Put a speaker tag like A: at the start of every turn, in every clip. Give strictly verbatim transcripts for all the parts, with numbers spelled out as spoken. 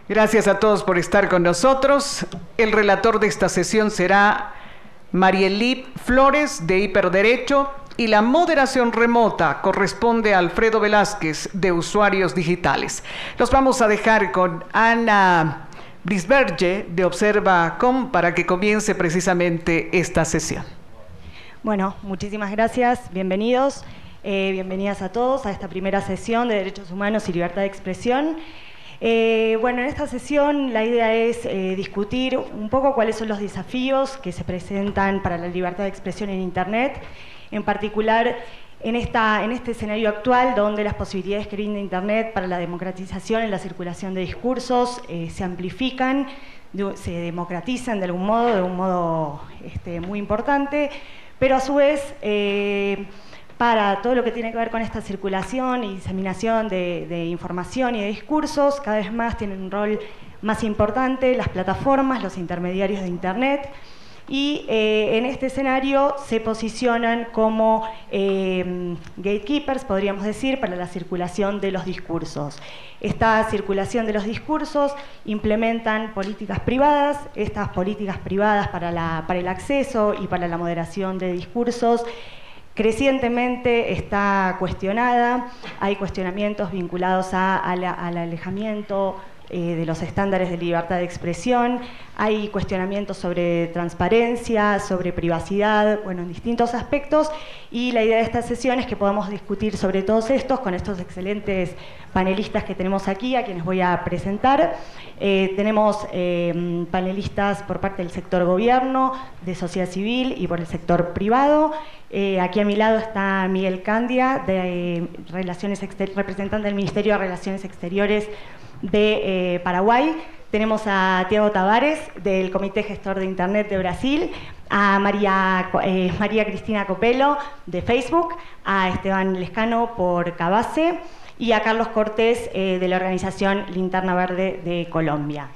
A: Gracias a todos por estar con nosotros. El relator de esta sesión será Marielí Flores, de Hiperderecho, y la moderación remota corresponde a Alfredo Velázquez, de Usuarios Digitales. Los vamos a dejar con Ana Brisberge, de Observa punto com, para que comience precisamente esta sesión.
B: Bueno, muchísimas gracias, bienvenidos, eh, bienvenidas a todos a esta primera sesión de Derechos Humanos y Libertad de Expresión. Eh, bueno, en esta sesión la idea es eh, discutir un poco cuáles son los desafíos que se presentan para la libertad de expresión en Internet, en particular en, esta, en este escenario actual donde las posibilidades que brinda Internet para la democratización en la circulación de discursos eh, se amplifican, de, se democratizan de algún modo, de un modo este, muy importante, pero a su vez eh, para todo lo que tiene que ver con esta circulación y diseminación de, de información y de discursos, cada vez más tienen un rol más importante las plataformas, los intermediarios de Internet, y eh, en este escenario se posicionan como eh, gatekeepers, podríamos decir, para la circulación de los discursos. Esta circulación de los discursos implementan políticas privadas, estas políticas privadas para, la, para el acceso y para la moderación de discursos crecientemente está cuestionada, hay cuestionamientos vinculados a, a la, al alejamiento eh, de los estándares de libertad de expresión, hay cuestionamientos sobre transparencia, sobre privacidad, bueno, en distintos aspectos, y la idea de esta sesión es que podamos discutir sobre todos estos con estos excelentes panelistas que tenemos aquí, a quienes voy a presentar. Eh, tenemos eh, panelistas por parte del sector gobierno, de sociedad civil y por el sector privado. Eh, aquí a mi lado está Miguel Candia, de, eh, Relaciones representante del Ministerio de Relaciones Exteriores de eh, Paraguay. Tenemos a Tiago Tavares, del Comité Gestor de Internet de Brasil, a María, eh, María Cristina Copelo, de Facebook, a Esteban Lescano por Cabase y a Carlos Cortés, eh, de la organización Linterna Verde de Colombia.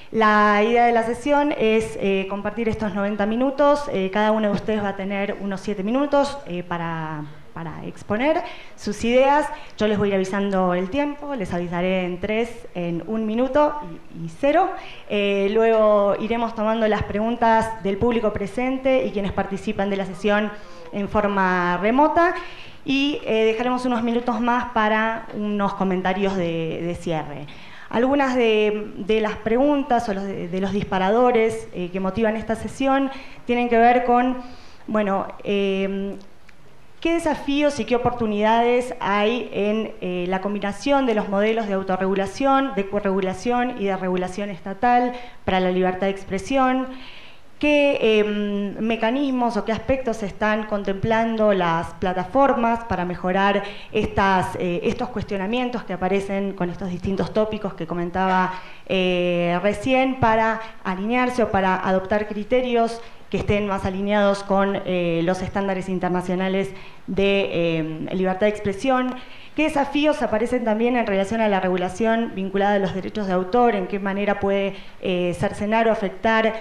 B: La idea de la sesión es eh, compartir estos noventa minutos. Eh, cada uno de ustedes va a tener unos siete minutos eh, para, para exponer sus ideas. Yo les voy a ir avisando el tiempo, les avisaré en tres, en un minuto y, y cero. Eh, luego iremos tomando las preguntas del público presente y quienes participan de la sesión en forma remota. Y eh, dejaremos unos minutos más para unos comentarios de, de cierre. Algunas de, de las preguntas o los de, de los disparadores eh, que motivan esta sesión tienen que ver con, bueno, eh, qué desafíos y qué oportunidades hay en eh, la combinación de los modelos de autorregulación, de corregulación y de regulación estatal para la libertad de expresión. ¿Qué eh, mecanismos o qué aspectos están contemplando las plataformas para mejorar estas, eh, estos cuestionamientos que aparecen con estos distintos tópicos que comentaba eh, recién, para alinearse o para adoptar criterios que estén más alineados con eh, los estándares internacionales de eh, libertad de expresión? ¿Qué desafíos aparecen también en relación a la regulación vinculada a los derechos de autor? ¿En qué manera puede eh, cercenar o afectar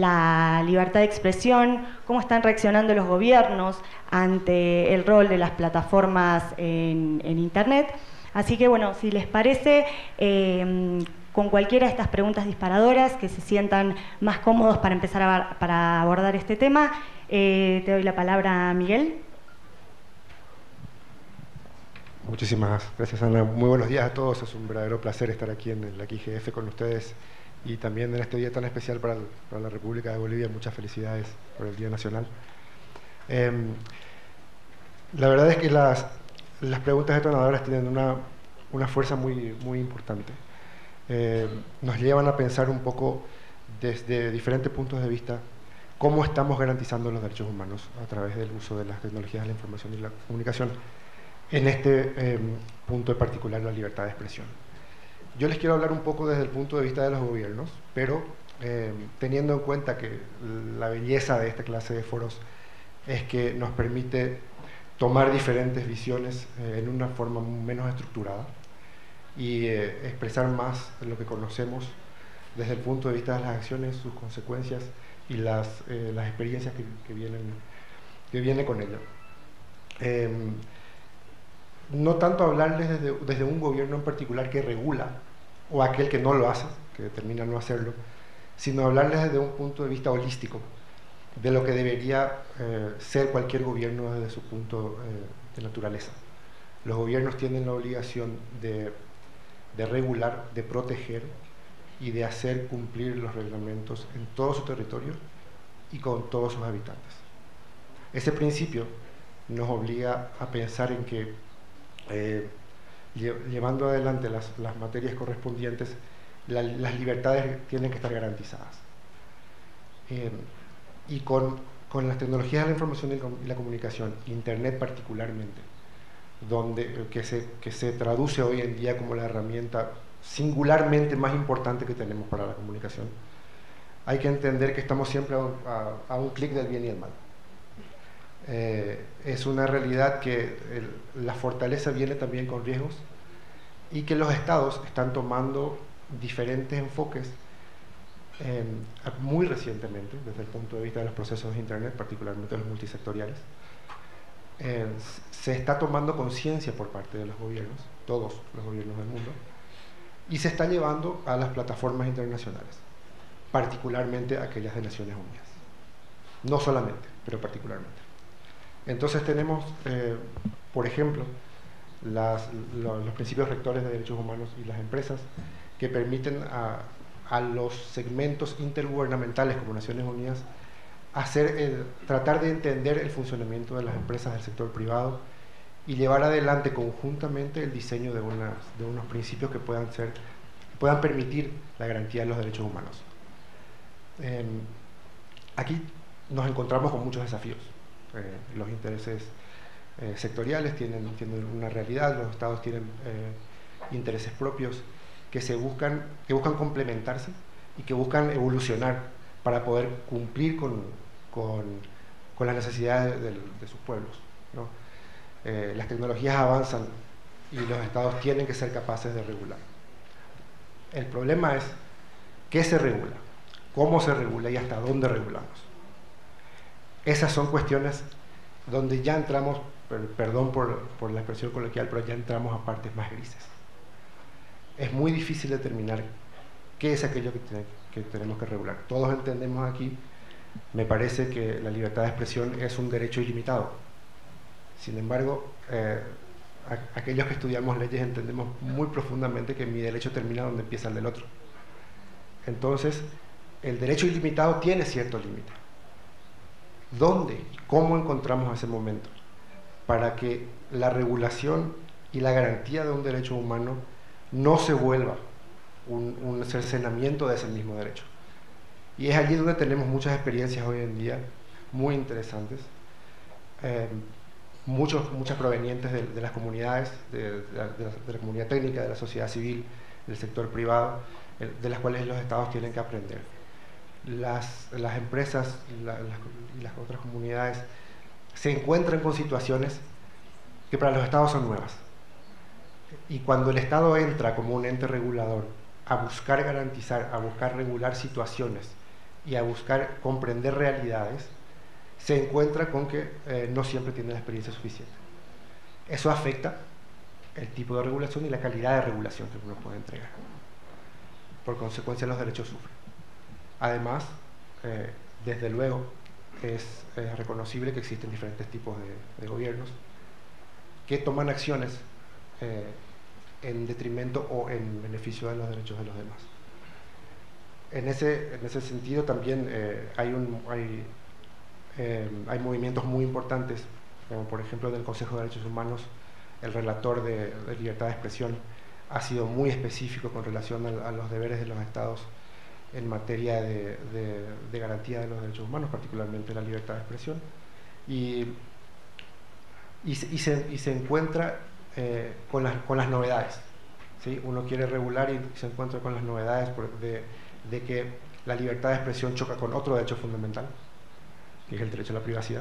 B: la libertad de expresión? ¿Cómo están reaccionando los gobiernos ante el rol de las plataformas en, en Internet? Así que, bueno, si les parece, eh, con cualquiera de estas preguntas disparadoras, que se sientan más cómodos para empezar a, para abordar este tema, eh, te doy la palabra a Miguel.
C: Muchísimas gracias, Ana. Muy buenos días a todos. Es un verdadero placer estar aquí en la I G F con ustedes y también en este día tan especial para, el, para la República de Bolivia. Muchas felicidades por el Día Nacional. Eh, la verdad es que las, las preguntas detonadoras tienen una, una fuerza muy, muy importante. Eh, nos llevan a pensar un poco desde diferentes puntos de vista cómo estamos garantizando los derechos humanos a través del uso de las tecnologías de la información y la comunicación. En este eh, punto en particular, la libertad de expresión. Yo les quiero hablar un poco desde el punto de vista de los gobiernos, pero eh, teniendo en cuenta que la belleza de esta clase de foros es que nos permite tomar diferentes visiones eh, en una forma menos estructurada y eh, expresar más lo que conocemos desde el punto de vista de las acciones, sus consecuencias y las, eh, las experiencias que, que, vienen, que viene con ello. Eh, no tanto hablarles desde, desde un gobierno en particular que regula o aquel que no lo hace, que determina no hacerlo, sino hablarles desde un punto de vista holístico, de lo que debería eh, ser cualquier gobierno desde su punto eh, de naturaleza. Los gobiernos tienen la obligación de, de regular, de proteger y de hacer cumplir los reglamentos en todo su territorio y con todos sus habitantes. Ese principio nos obliga a pensar en que, eh, llevando adelante las, las materias correspondientes, la, las libertades tienen que estar garantizadas. Eh, y con, con las tecnologías de la información y la comunicación, Internet particularmente, donde, que, se, que se traduce hoy en día como la herramienta singularmente más importante que tenemos para la comunicación, hay que entender que estamos siempre a un, a, a un clic del bien y el mal. Eh, es una realidad que el, la fortaleza viene también con riesgos y que los estados están tomando diferentes enfoques eh, muy recientemente, desde el punto de vista de los procesos de Internet, particularmente los multisectoriales. Eh, se está tomando conciencia por parte de los gobiernos, todos los gobiernos del mundo, y se está llevando a las plataformas internacionales, particularmente aquellas de Naciones Unidas. No solamente, pero particularmente. Entonces tenemos, eh, por ejemplo, las, lo, los principios rectores de derechos humanos y las empresas que permiten a, a los segmentos intergubernamentales como Naciones Unidas hacer el, tratar de entender el funcionamiento de las empresas del sector privado y llevar adelante conjuntamente el diseño de, unas, de unos principios que puedan, ser, puedan permitir la garantía de los derechos humanos. Eh, aquí nos encontramos con muchos desafíos. Eh, los intereses eh, sectoriales tienen, tienen una realidad, los estados tienen eh, intereses propios que, se buscan, que buscan complementarse y que buscan evolucionar para poder cumplir con, con, con las necesidades de, de, de sus pueblos, ¿no? Eh, las tecnologías avanzan y los estados tienen que ser capaces de regular. El problema es qué se regula, cómo se regula y hasta dónde regulamos. Esas son cuestiones donde ya entramos, per, perdón por, por la expresión coloquial, pero ya entramos a partes más grises. Es muy difícil determinar qué es aquello que, te, que tenemos que regular. Todos entendemos aquí, me parece que la libertad de expresión es un derecho ilimitado. Sin embargo, eh, a, aquellos que estudiamos leyes entendemos muy profundamente que mi derecho termina donde empieza el del otro. Entonces, el derecho ilimitado tiene cierto límite. ¿Dónde y cómo encontramos ese momento para que la regulación y la garantía de un derecho humano no se vuelva un, un cercenamiento de ese mismo derecho? Y es allí donde tenemos muchas experiencias hoy en día muy interesantes, eh, muchos, muchas provenientes de, de las comunidades, de, de, la, de, la, de la comunidad técnica, de la sociedad civil, del sector privado, de las cuales los estados tienen que aprender. Las, las empresas la, las, y las otras comunidades se encuentran con situaciones que para los estados son nuevas. Y cuando el estado entra como un ente regulador a buscar garantizar, a buscar regular situaciones y a buscar comprender realidades, se encuentra con que eh, no siempre tiene la experiencia suficiente. Eso afecta el tipo de regulación y la calidad de regulación que uno puede entregar. Por consecuencia, los derechos sufren. Además, eh, desde luego, es, es reconocible que existen diferentes tipos de, de gobiernos que toman acciones eh, en detrimento o en beneficio de los derechos de los demás. En ese, en ese sentido también eh, hay, un, hay, eh, hay movimientos muy importantes, como por ejemplo del Consejo de Derechos Humanos. El relator de, de libertad de expresión ha sido muy específico con relación a, a los deberes de los estados en materia de, de, de garantía de los derechos humanos, particularmente la libertad de expresión, y, y, se, y, se, y se encuentra eh, con, las, con las novedades, ¿sí? Uno quiere regular y se encuentra con las novedades de, de que la libertad de expresión choca con otro derecho fundamental, que es el derecho a la privacidad.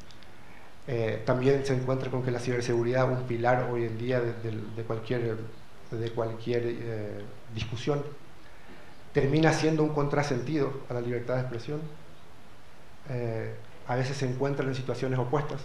C: Eh, también se encuentra con que la ciberseguridad, un pilar hoy en día de, de, de cualquier, de cualquier eh, discusión, termina siendo un contrasentido a la libertad de expresión. Eh, a veces se encuentran en situaciones opuestas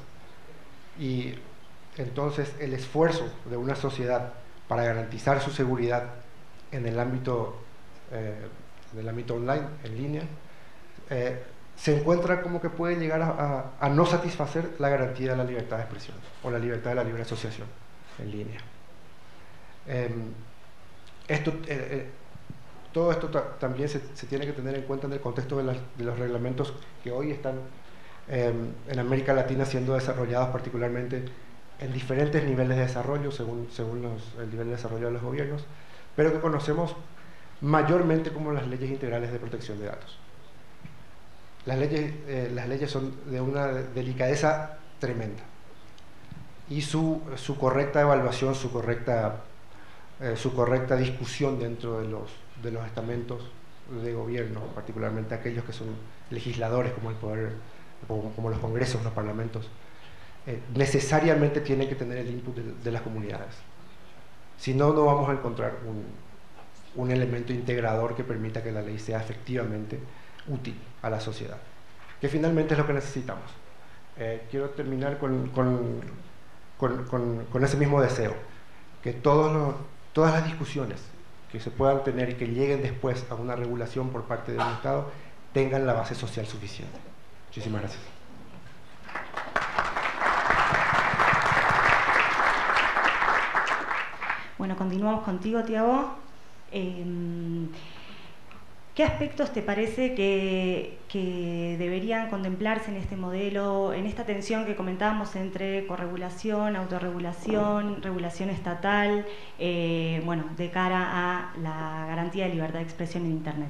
C: y entonces el esfuerzo de una sociedad para garantizar su seguridad en el ámbito eh, en el ámbito online, en línea, eh, se encuentra como que puede llegar a, a, a no satisfacer la garantía de la libertad de expresión o la libertad de la libre asociación en línea. Eh, esto, eh, eh, todo esto ta también se, se tiene que tener en cuenta en el contexto de, las, de los reglamentos que hoy están eh, en América Latina siendo desarrollados particularmente en diferentes niveles de desarrollo según, según los, el nivel de desarrollo de los gobiernos, pero que conocemos mayormente como las leyes integrales de protección de datos. Las leyes, eh, las leyes son de una delicadeza tremenda y su, su correcta evaluación, su correcta, eh, su correcta discusión dentro de los, de los estamentos de gobierno, particularmente aquellos que son legisladores como el poder, como, como los congresos, los parlamentos, eh, necesariamente tienen que tener el input de, de las comunidades. Si no, no vamos a encontrar un, un elemento integrador que permita que la ley sea efectivamente útil a la sociedad, que finalmente es lo que necesitamos. Eh, quiero terminar con, con, con, con, con ese mismo deseo, que todos los, todas las discusiones que se puedan tener y que lleguen después a una regulación por parte del Estado tengan la base social suficiente. Muchísimas gracias.
B: Bueno, continuamos contigo, Tiago. Eh, ¿Qué aspectos te parece que, que deberían contemplarse en este modelo, en esta tensión que comentábamos entre corregulación, autorregulación, regulación estatal, eh, bueno, de cara a la garantía de libertad de expresión en Internet?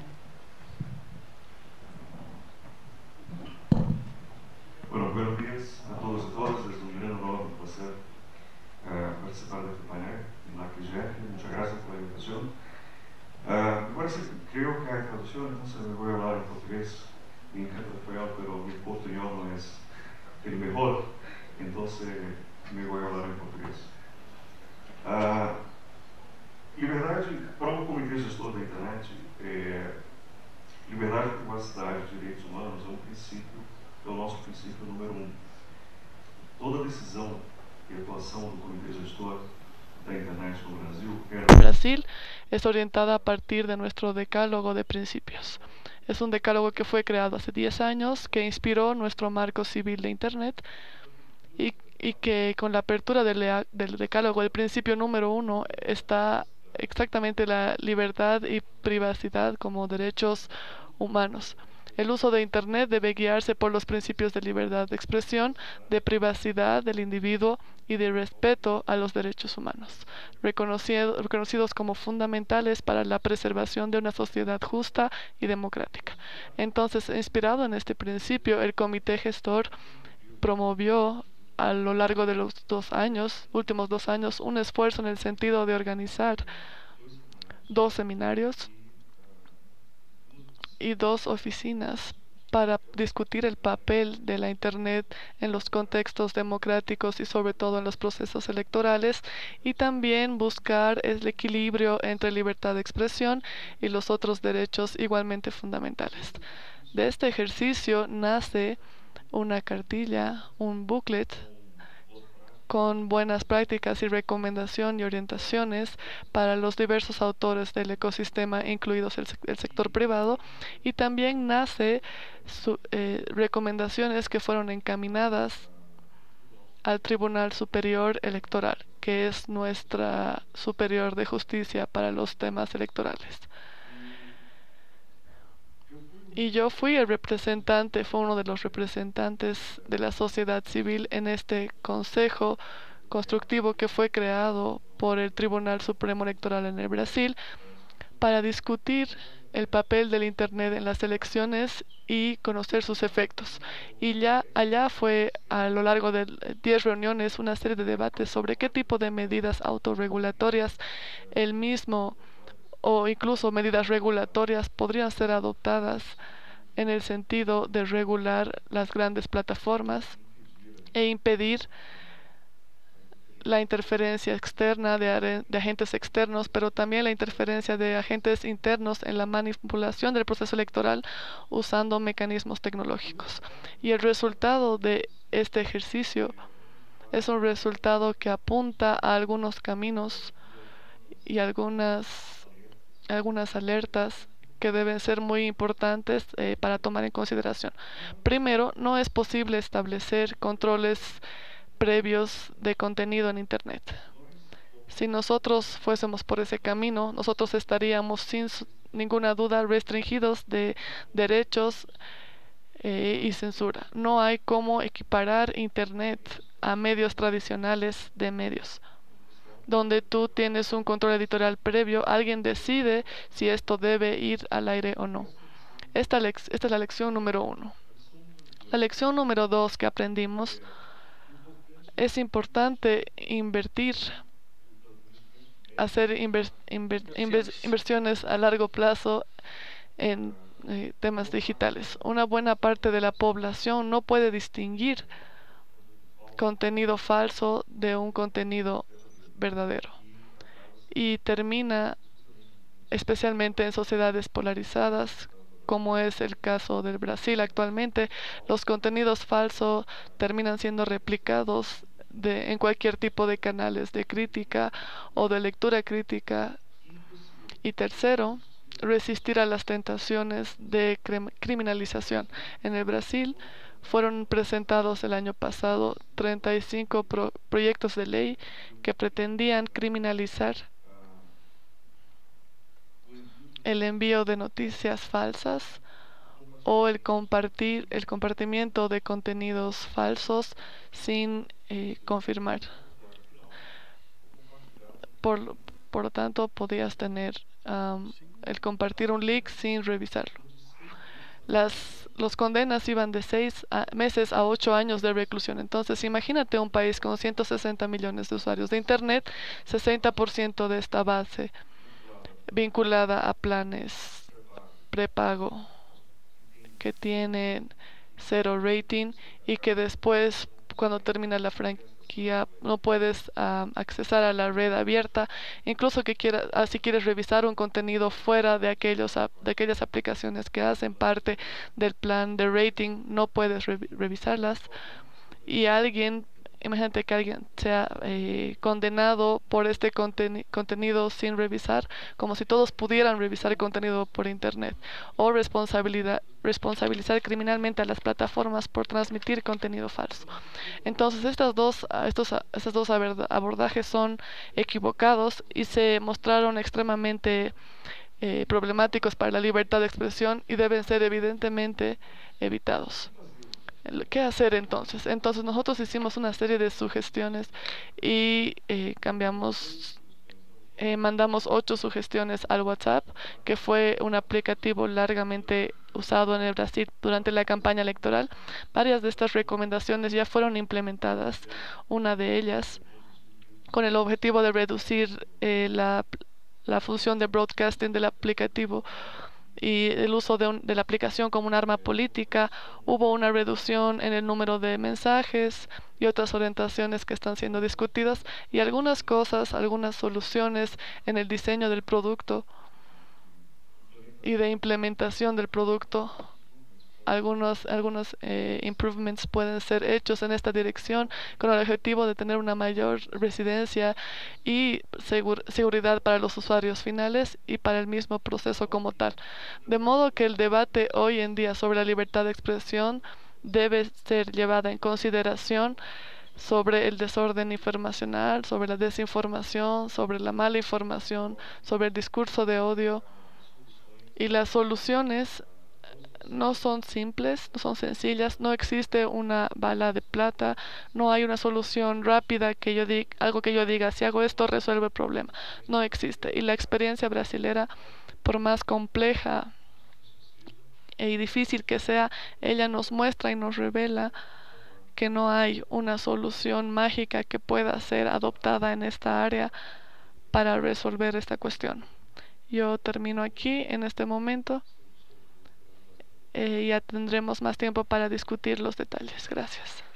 D: Bueno, buenos días a todos y todas. Es un gran honor, un placer uh, participar de este panel en la Q G F. Muchas gracias por la invitación. Uh, bueno, sí, creo que hay traducción, entonces me voy a hablar en portugués. Me encanta el español, pero mi portugués no es el mejor, entonces me voy a hablar en portugués. Uh, liberdade, para um comitê gestor da internet, é, liberdade, privacidade e direitos humanos é um princípio, é o nosso princípio número um. Toda decisão e atuação do comitê gestor da internet no Brasil é...
E: Brasil es orientada a partir de nuestro decálogo de principios. Es un decálogo que fue creado hace diez años, que inspiró nuestro marco civil de Internet y, y que con la apertura del, del decálogo, el principio número uno está exactamente la libertad y privacidad como derechos humanos. El uso de Internet debe guiarse por los principios de libertad de expresión, de privacidad del individuo y de respeto a los derechos humanos, reconocido, reconocidos como fundamentales para la preservación de una sociedad justa y democrática. Entonces, inspirado en este principio, el comité gestor promovió a lo largo de los dos años, últimos dos años, un esfuerzo en el sentido de organizar dos seminarios y dos oficinas para discutir el papel de la Internet en los contextos democráticos y sobre todo en los procesos electorales, y también buscar el equilibrio entre libertad de expresión y los otros derechos igualmente fundamentales. De este ejercicio nace una cartilla, un booklet con buenas prácticas y recomendación y orientaciones para los diversos autores del ecosistema, incluidos el, el sector privado, y también nace su, eh, recomendaciones que fueron encaminadas al Tribunal Superior Electoral, que es nuestra superior de justicia para los temas electorales. Y yo fui el representante, fue uno de los representantes de la sociedad civil en este consejo constructivo que fue creado por el Tribunal Supremo Electoral en el Brasil para discutir el papel del Internet en las elecciones y conocer sus efectos. Y ya allá fue a lo largo de diez reuniones una serie de debates sobre qué tipo de medidas autorregulatorias el mismo o incluso medidas regulatorias podrían ser adoptadas en el sentido de regular las grandes plataformas e impedir la interferencia externa de, de agentes externos, pero también la interferencia de agentes internos en la manipulación del proceso electoral usando mecanismos tecnológicos. Y el resultado de este ejercicio es un resultado que apunta a algunos caminos y algunas algunas alertas que deben ser muy importantes eh, para tomar en consideración. Primero, no es posible establecer controles previos de contenido en Internet. Si nosotros fuésemos por ese camino, nosotros estaríamos sin ninguna duda restringidos de derechos eh, y censura. No hay cómo equiparar Internet a medios tradicionales de medios, donde tú tienes un control editorial previo, alguien decide si esto debe ir al aire o no. Esta, esta es la lección número uno. La lección número dos que aprendimos: es importante invertir, hacer inver, inver, inver, inversiones a largo plazo en eh, temas digitales. Una buena parte de la población no puede distinguir contenido falso de un contenido verdadero, y termina, especialmente en sociedades polarizadas, como es el caso del Brasil actualmente. Los contenidos falsos terminan siendo replicados de, en cualquier tipo de canales de crítica o de lectura crítica. Y tercero, resistir a las tentaciones de criminalización. En el Brasil fueron presentados el año pasado treinta y cinco pro proyectos de ley que pretendían criminalizar el envío de noticias falsas o el compartir el compartimiento de contenidos falsos sin eh, confirmar. Por, por lo tanto, podías tener um, el compartir un link sin revisarlo. Las los condenas iban de seis a, meses a ocho años de reclusión. Entonces, imagínate un país con ciento sesenta millones de usuarios de Internet, sesenta por ciento de esta base vinculada a planes prepago que tienen cero rating y que después, cuando termina la franquicia, no puedes uh, accesar a la red abierta, incluso que quiera, uh, si quieres revisar un contenido fuera de aquellos uh, de aquellas aplicaciones que hacen parte del plan de rating, no puedes re revisarlas. Y alguien, imagínate que alguien sea eh, condenado por este conteni contenido sin revisar, como si todos pudieran revisar el contenido por Internet, o responsabilidad, responsabilizar criminalmente a las plataformas por transmitir contenido falso. Entonces, estas dos, estos, estos dos abordajes son equivocados y se mostraron extremadamente eh, problemáticos para la libertad de expresión y deben ser evidentemente evitados. ¿Qué hacer entonces? Entonces nosotros hicimos una serie de sugestiones y eh, cambiamos, eh, mandamos ocho sugestiones al WhatsApp, que fue un aplicativo largamente usado en el Brasil durante la campaña electoral. Varias de estas recomendaciones ya fueron implementadas, una de ellas con el objetivo de reducir eh, la, la función de broadcasting del aplicativo y el uso de, un, de la aplicación como un arma política. Hubo una reducción en el número de mensajes y otras orientaciones que están siendo discutidas, y algunas cosas, algunas soluciones en el diseño del producto y de implementación del producto. Algunos, algunos eh, improvements pueden ser hechos en esta dirección con el objetivo de tener una mayor residencia y segur seguridad para los usuarios finales y para el mismo proceso como tal. De modo que el debate hoy en día sobre la libertad de expresión debe ser llevada en consideración sobre el desorden informacional, sobre la desinformación, sobre la mala información, sobre el discurso de odio. Y las soluciones no son simples, no son sencillas, no existe una bala de plata, no hay una solución rápida que yo diga, algo que yo diga, si hago esto resuelve el problema. No existe. Y la experiencia brasilera, por más compleja y difícil que sea, ella nos muestra y nos revela que no hay una solución mágica que pueda ser adoptada en esta área para resolver esta cuestión. Yo termino aquí en este momento. Eh, ya tendremos más tiempo para discutir los detalles. Gracias.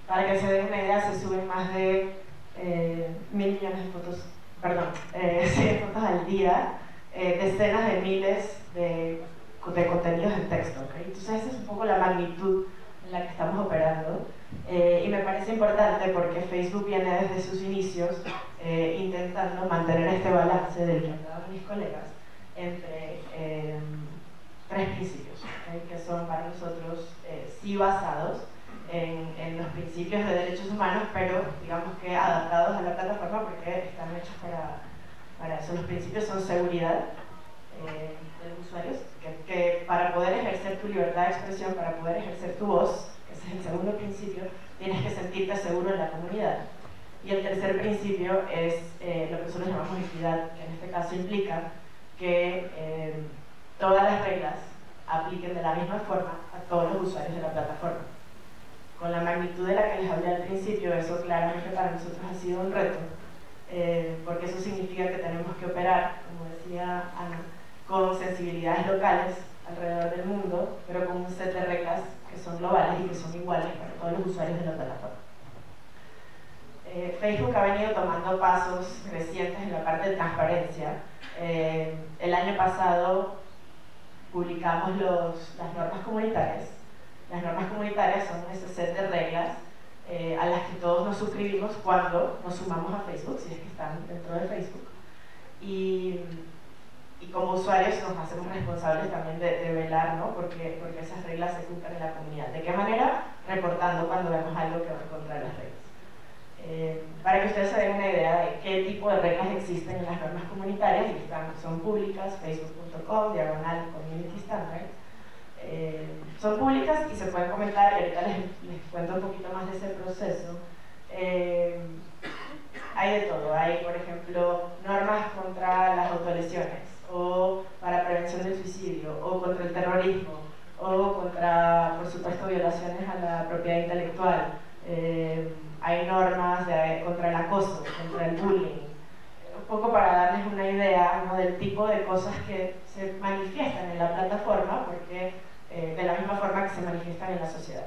F: Para que se den una idea, se suben más de eh, mil millones de fotos, perdón, eh, cien fotos al día, eh, decenas de miles de, de contenidos en texto, ¿okay? Entonces esa es un poco la magnitud en la que estamos operando. Eh, y me parece importante porque Facebook viene desde sus inicios eh, intentando mantener este balance del que hablaban mis colegas entre eh, tres principios, ¿okay? Que son para nosotros eh, sí basados en, en los principios de derechos humanos, pero digamos que adaptados a la plataforma porque están hechos para, para eso. Los principios son seguridad eh, de los usuarios, que, que para poder ejercer tu libertad de expresión, para poder ejercer tu voz, ese es el segundo principio, tienes que sentirte seguro en la comunidad. Y el tercer principio es eh, lo que nosotros llamamos equidad, que en este caso implica que eh, todas las reglas apliquen de la misma forma a todos los usuarios de la plataforma. Con la magnitud de la que les hablé al principio, eso claramente para nosotros ha sido un reto, eh, porque eso significa que tenemos que operar, como decía Ana, con sensibilidades locales alrededor del mundo, pero con un set de reglas que son globales y que son iguales para todos los usuarios de la plataforma. Eh, Facebook ha venido tomando pasos crecientes en la parte de transparencia. Eh, el año pasado publicamos los, las normas comunitarias. Las normas comunitarias son ese set de reglas eh, a las que todos nos suscribimos cuando nos sumamos a Facebook, si es que están dentro de Facebook. Y, y como usuarios nos hacemos responsables también de, de velar, ¿no? porque, porque esas reglas se cumplan en la comunidad. ¿De qué manera? Reportando cuando vemos algo que va en contra de las reglas. Eh, para que ustedes se den una idea de qué tipo de reglas existen en las normas comunitarias, y están, son públicas, facebook punto com, diagonal community standards, eh, son públicas y se pueden comentar, y ahorita les, les cuento un poquito más de ese proceso. Eh, hay de todo, hay por ejemplo normas contra las autolesiones, o para prevención del suicidio, o contra el terrorismo, o contra, por supuesto, violaciones a la propiedad intelectual. Eh, hay normas de, contra el acoso, contra el bullying, un poco para darles una idea, ¿no?, del tipo de cosas que se manifiestan en la plataforma, porque eh, de la misma forma que se manifiestan en la sociedad.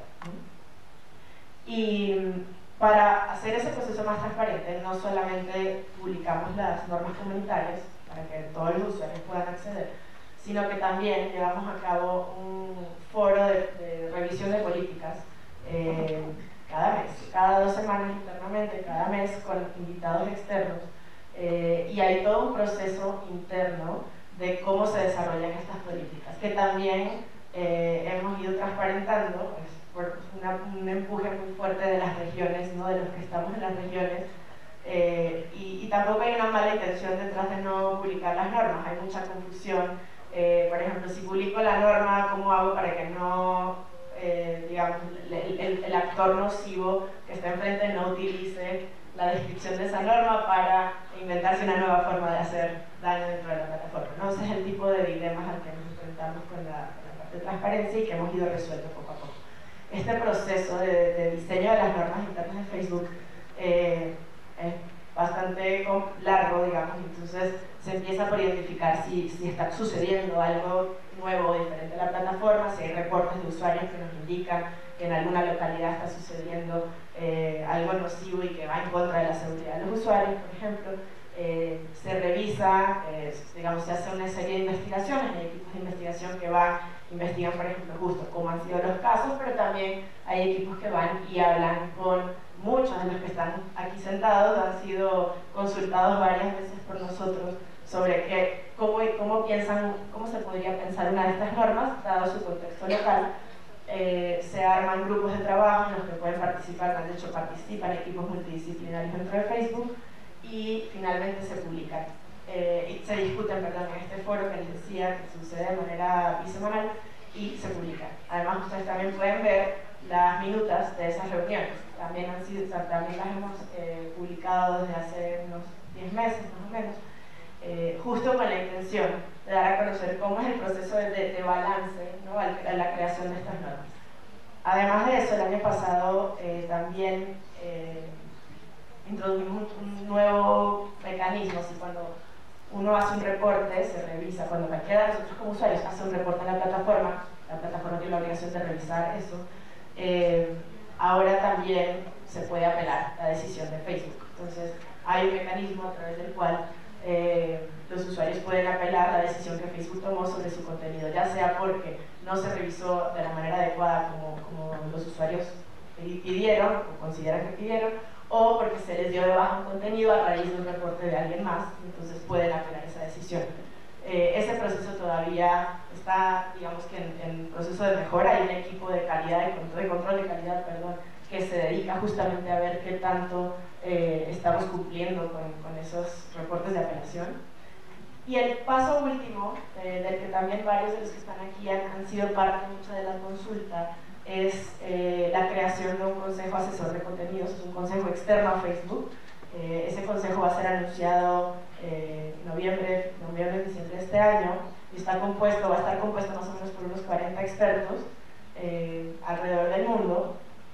F: Y para hacer ese proceso más transparente, no solamente publicamos las normas comunitarias para que todos los usuarios puedan acceder, sino que también llevamos a cabo un foro de, de revisión de políticas eh, cada mes, cada dos semanas internamente, cada mes con invitados externos, eh, y hay todo un proceso interno de cómo se desarrollan estas políticas, que también eh, hemos ido transparentando pues, por una, un empuje muy fuerte de las regiones, ¿no?, de los que estamos en las regiones, eh, y, y tampoco hay una mala intención detrás de no publicar las normas, hay mucha confusión. Eh, por ejemplo, si publico la norma, ¿cómo hago para que no Eh, digamos, el, el, el actor nocivo que está enfrente no utilice la descripción de esa norma para inventarse una nueva forma de hacer daño dentro de la plataforma, ¿no? Ese es el tipo de dilemas al que nos enfrentamos con la, con la parte de transparencia y que hemos ido resuelto poco a poco. Este proceso de, de diseño de las normas internas de Facebook eh, es bastante largo, digamos, entonces se empieza por identificar si, si está sucediendo algo nuevo o diferente en la plataforma, si hay reportes de usuarios que nos indican que en alguna localidad está sucediendo eh, algo nocivo y que va en contra de la seguridad de los usuarios, por ejemplo. Eh, se revisa, eh, digamos, se hace una serie de investigaciones, hay equipos de investigación que van, investigan, por ejemplo, justo cómo han sido los casos, pero también hay equipos que van y hablan con muchos de los que están aquí sentados, han sido consultados varias veces por nosotros sobre qué, cómo, cómo, piensan, cómo se podría pensar una de estas normas, dado su contexto local. Eh, se arman grupos de trabajo en los que pueden participar, de hecho participan equipos multidisciplinarios dentro de Facebook, y finalmente se publican. Eh, y se discuten, perdón, en este foro que les decía que sucede de manera bisemanal, y se publican. Además, ustedes también pueden ver las minutas de esas reuniones. También, han sido, también las hemos eh, publicado desde hace unos diez meses más o menos, eh, justo con la intención de dar a conocer cómo es el proceso de, de, de balance, ¿no?, a la creación de estas normas. Además de eso, el año pasado eh, también eh, introdujimos un, un nuevo mecanismo. Si cuando uno hace un reporte, se revisa, cuando cualquiera de nosotros como usuarios hace un reporte en la plataforma, la plataforma tiene la obligación de revisar eso, eh, ahora también se puede apelar la decisión de Facebook. Entonces, hay un mecanismo a través del cual eh, los usuarios pueden apelar la decisión que Facebook tomó sobre su contenido, ya sea porque no se revisó de la manera adecuada como, como los usuarios pidieron o consideran que pidieron, o porque se les dio de baja un contenido a raíz de un reporte de alguien más, entonces pueden apelar esa decisión. Eh, ese proceso todavía está, digamos que en, en proceso de mejora. Hay un equipo de calidad, de control de, control de calidad, perdón, que se dedica justamente a ver qué tanto eh, estamos cumpliendo con, con esos reportes de apelación. Y el paso último, eh, del que también varios de los que están aquí han, han sido parte mucho de la consulta, es eh, la creación de un consejo asesor de contenidos, es un consejo externo a Facebook. Eh, ese consejo va a ser anunciado eh, en noviembre, noviembre, diciembre de este año, y está compuesto, va a estar compuesto más o menos por unos cuarenta expertos eh, alrededor del mundo,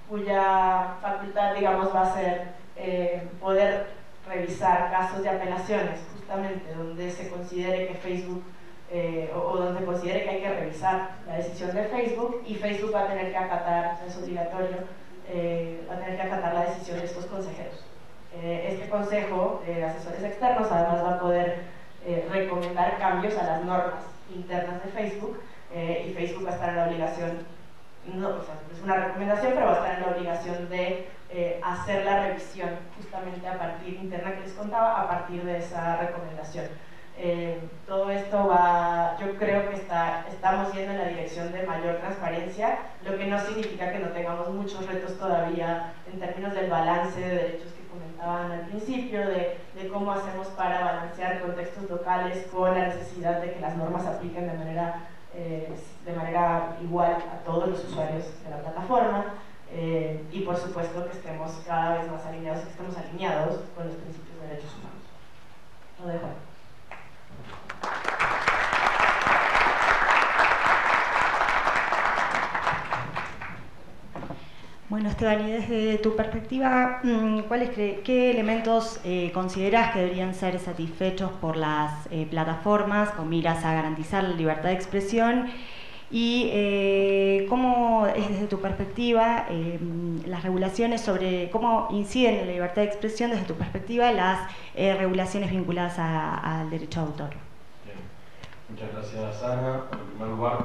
F: cuya facultad, digamos, va a ser eh, poder revisar casos de apelaciones, justamente donde se considere que Facebook Eh, o, o donde considere que hay que revisar la decisión de Facebook, y Facebook va a tener que acatar, es obligatorio, eh, va a tener que acatar la decisión de estos consejeros. Eh, este consejo de asesores externos además va a poder eh, recomendar cambios a las normas internas de Facebook, eh, y Facebook va a estar en la obligación, no, o sea, es una recomendación, pero va a estar en la obligación de eh, hacer la revisión justamente a partir interna que les contaba, a partir de esa recomendación. Eh, todo esto va, yo creo que está, estamos yendo en la dirección de mayor transparencia, lo que no significa que no tengamos muchos retos todavía en términos del balance de derechos que comentaban al principio, de, de cómo hacemos para balancear contextos locales con la necesidad de que las normas se apliquen de manera, eh, de manera igual a todos los usuarios de la plataforma, eh, y por supuesto que estemos cada vez más alineados, que estemos alineados con los principios de derechos humanos. Lo dejo ahí.
B: Bueno, Esteban, y desde tu perspectiva, ¿cuáles ¿qué elementos eh, consideras que deberían ser satisfechos por las eh, plataformas con miras a garantizar la libertad de expresión? Y eh, cómo es desde tu perspectiva eh, las regulaciones sobre cómo inciden en la libertad de expresión desde tu perspectiva las eh, regulaciones vinculadas al derecho de autor.
G: Bien. Muchas gracias, Ana. En primer lugar,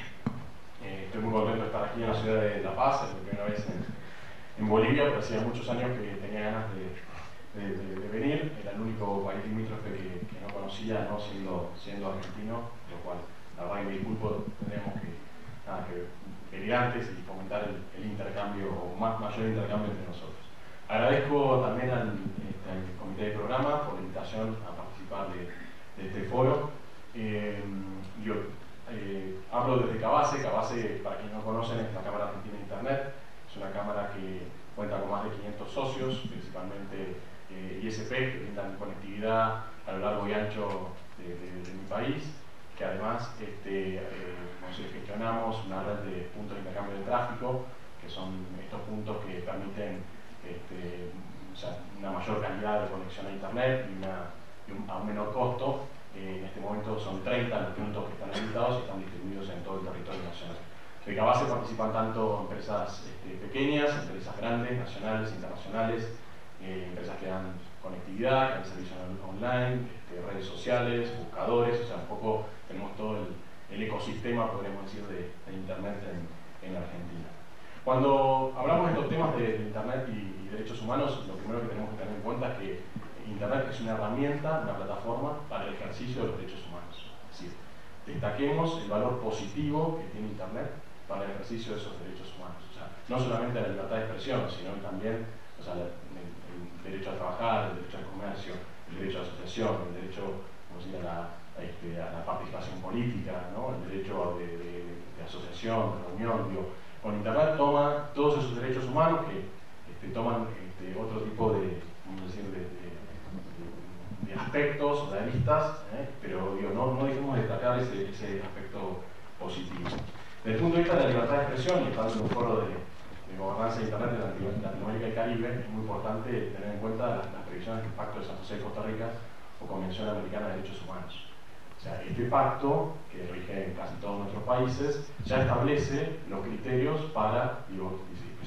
G: eh, estoy muy contento de estar aquí en la ciudad de La Paz, es mi primera vez en, en Bolivia, pero hacía muchos años que tenía ganas de, de, de, de venir. Era el único país limítrofe que, que no conocía, ¿no? siendo, siendo argentino, lo cual la verdad que me disculpo, tendríamos que, nada, que venir antes y fomentar el, el intercambio, o más, mayor intercambio entre nosotros. Agradezco también al, este, al comité de programa por la invitación a participar de, de este foro. Eh, yo eh, hablo desde Cabase. Cabase, para quienes no conocen, es la Cámara Argentina de Internet. Es una cámara que cuenta con más de quinientos socios, principalmente eh, I S P, que brindan conectividad a lo largo y ancho de, de, de mi país, que además este, eh, gestionamos una red de puntos de intercambio de tráfico, que son estos puntos que permiten este, o sea, una mayor calidad de conexión a Internet y, una, y un, a un menor costo. Eh, en este momento son treinta los puntos que están habilitados y están distribuidos en todo el territorio nacional. De Cabase participan tanto empresas este, pequeñas, empresas grandes, nacionales, internacionales, eh, empresas que dan conectividad, que dan servicios online, este, redes sociales, buscadores, o sea, un poco tenemos todo el, el ecosistema, podríamos decir, de, de Internet en, en Argentina. Cuando hablamos de estos temas de, de Internet y, y derechos humanos, lo primero que tenemos que tener en cuenta es que Internet es una herramienta, una plataforma para el ejercicio de los derechos humanos. Es decir, destaquemos el valor positivo que tiene Internet para el ejercicio de esos derechos humanos. O sea, no solamente la libertad de expresión, sino también o sea, el, el derecho a trabajar, el derecho al comercio, el derecho a asociación, el derecho como decir, a, la, a, este, a la participación política, ¿no? El derecho de, de, de asociación, de reunión. Digo, con Internet toma todos esos derechos humanos que este, toman este, otro tipo de, vamos a decir, de, de, de, de aspectos o de aristas, ¿eh? pero digo, no, no dejemos de destacar ese, ese aspecto positivo. Desde el punto de vista de la libertad de expresión, y estando en un foro de, de gobernanza de Internet de Latinoamérica y Caribe, es muy importante tener en cuenta las, las previsiones del Pacto de San José de Costa Rica o Convención Americana de Derechos Humanos. O sea, este pacto, que rige en casi todos nuestros países, ya establece los criterios para, digo,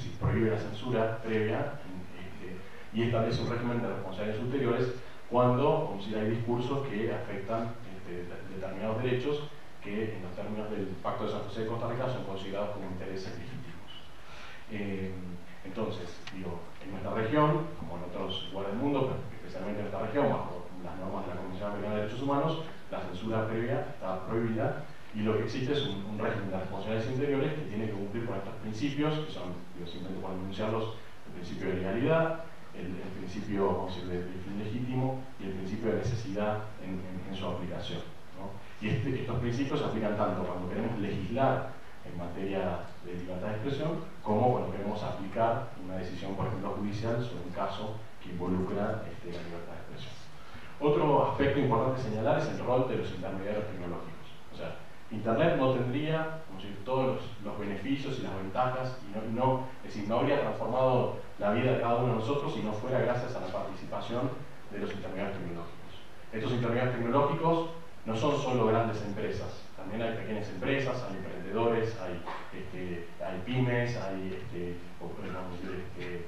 G: decir, prohíbe la censura previa este, y establece un régimen de responsabilidades ulteriores cuando como si hay discursos que afectan este, determinados derechos que en los términos del Pacto de San José de Costa Rica son considerados como intereses legítimos. Eh, entonces, digo, en nuestra región, como en otros lugares del mundo, pero especialmente en nuestra región, bajo las normas de la Convención Americana de Derechos Humanos, la censura previa está prohibida y lo que existe es un, un régimen de responsabilidades interiores que tiene que cumplir con estos principios, que son, digo, simplemente por enunciarlos, el principio de legalidad, el, el principio, vamos a decir, de, de fin legítimo y el principio de necesidad en, en, en su aplicación, ¿no? Y este, estos principios se aplican tanto cuando queremos legislar en materia de libertad de expresión como cuando queremos aplicar una decisión, por ejemplo, judicial sobre un caso que involucra este, la libertad de expresión. Otro aspecto importante a señalar es el rol de los intermediarios tecnológicos. O sea, Internet no tendría, como decir, todos los, los beneficios y las ventajas, y no, no, es decir, no habría transformado la vida de cada uno de nosotros si no fuera gracias a la participación de los intermediarios tecnológicos. Estos intermediarios tecnológicos no son solo grandes empresas, también hay pequeñas empresas, hay emprendedores, hay, este, hay pymes, hay este, vamos a decir, este,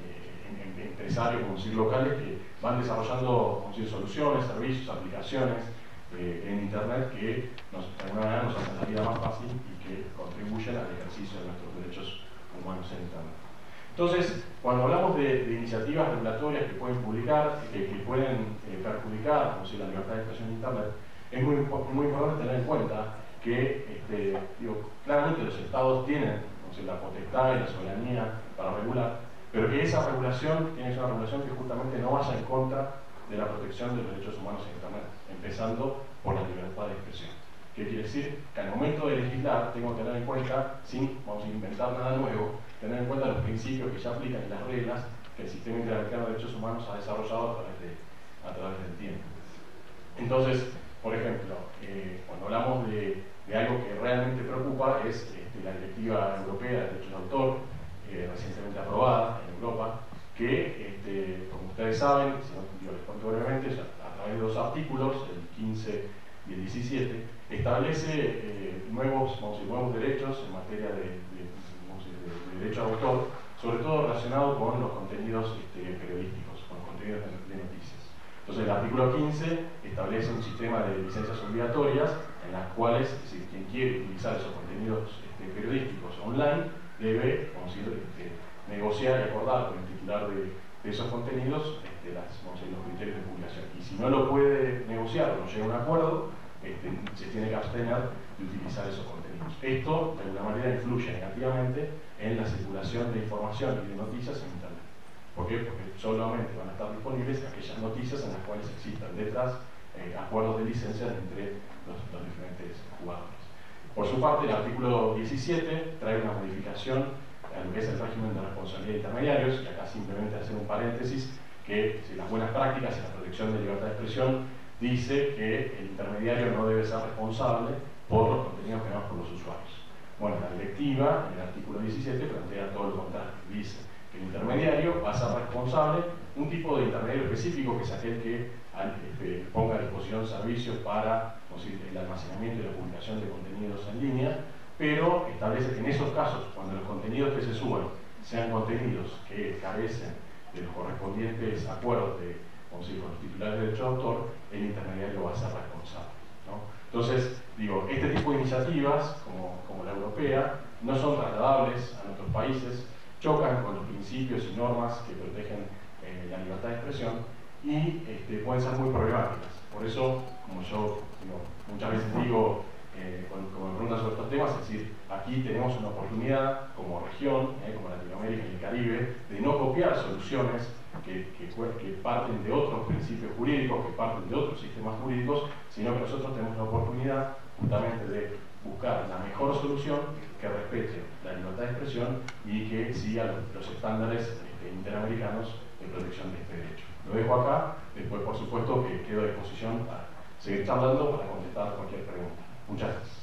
G: eh, empresarios, como decir, locales que van desarrollando como decir, soluciones, servicios, aplicaciones eh, en Internet que nos, de alguna manera nos hacen la vida más fácil y que contribuyen al ejercicio de nuestros derechos humanos en Internet. Entonces, cuando hablamos de, de iniciativas regulatorias que pueden publicar, que, que pueden eh, perjudicar como decir, la libertad de expresión en Internet, es muy, muy importante tener en cuenta que este, digo, claramente los estados tienen no sé, la potestad y la soberanía para regular, pero que esa regulación tiene que ser una regulación que justamente no vaya en contra de la protección de los derechos humanos en Internet, empezando por la libertad de expresión. ¿Qué quiere decir? Que al momento de legislar tengo que tener en cuenta, sin vamos a inventar nada nuevo, tener en cuenta los principios que ya aplican y las reglas que el sistema interamericano de derechos humanos ha desarrollado a través, de, a través del tiempo. Entonces, por ejemplo, eh, cuando hablamos de, de algo que realmente preocupa es este, la Directiva Europea de Derechos de Autor, eh, recientemente aprobada en Europa, que, este, como ustedes saben, si no yo les cuento brevemente, ya, a través de dos artículos, el quince y el diecisiete, establece eh, nuevos, vamos a decir, nuevos derechos en materia de, de, vamos a decir, de, de derecho de autor, sobre todo relacionado con los contenidos este, periodísticos, con los contenidos de, de noticias. Entonces el artículo quince establece un sistema de licencias obligatorias en las cuales, es decir, quien quiere utilizar esos contenidos este, periodísticos online debe, como decir, este, negociar y acordar con el titular de, de esos contenidos este, las, vamos a decir, los criterios de publicación. Y si no lo puede negociar o no llega a un acuerdo, este, se tiene que abstener de utilizar esos contenidos. Esto, de alguna manera, influye negativamente en la circulación de información y de noticias en Internet. ¿Por qué? Porque solamente van a estar disponibles aquellas noticias en las cuales existan detrás eh, acuerdos de licencia entre los, los diferentes jugadores. Por su parte, el artículo diecisiete trae una modificación a lo que es el régimen de responsabilidad de intermediarios, y acá simplemente hacer un paréntesis, que si las buenas prácticas y la protección de libertad de expresión dice que el intermediario no debe ser responsable por los contenidos creados por los usuarios. Bueno, la directiva, en el artículo diecisiete, plantea todo lo contrario, dice que el intermediario va a ser responsable, un tipo de intermediario específico, que es aquel que este, ponga a disposición servicios para decir, el almacenamiento y la publicación de contenidos en línea, pero establece que en esos casos, cuando los contenidos que se suban sean contenidos que carecen de los correspondientes acuerdos de, decir, con los titulares de derecho de autor, el intermediario va a ser responsable, ¿no? Entonces, digo, este tipo de iniciativas, como, como la europea, no son trasladables a nuestros países, chocan con los principios y normas que protegen eh, la libertad de expresión y este, pueden ser muy problemáticas. Por eso, como yo digo, muchas veces digo, eh, cuando, cuando me preguntan sobre estos temas, es decir, aquí tenemos una oportunidad como región, eh, como Latinoamérica y el Caribe, de no copiar soluciones que, que, que parten de otros principios jurídicos, que parten de otros sistemas jurídicos, sino que nosotros tenemos la oportunidad justamente de buscar la mejor solución que respete la libertad de expresión y que siga los, los estándares este, interamericanos de protección de este derecho. Lo dejo acá, después por supuesto que quedo a disposición para seguir charlando, para contestar cualquier pregunta. Muchas gracias.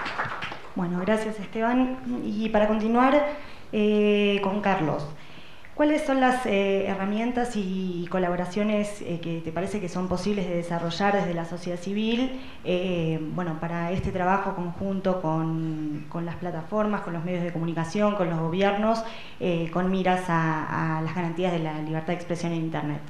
B: Bueno, gracias Esteban. Y para continuar eh, con Carlos. ¿Cuáles son las eh, herramientas y colaboraciones eh, que te parece que son posibles de desarrollar desde la sociedad civil eh, bueno, para este trabajo conjunto con, con las plataformas, con los medios de comunicación, con los gobiernos, eh, con miras a, a las garantías de la libertad de expresión en Internet?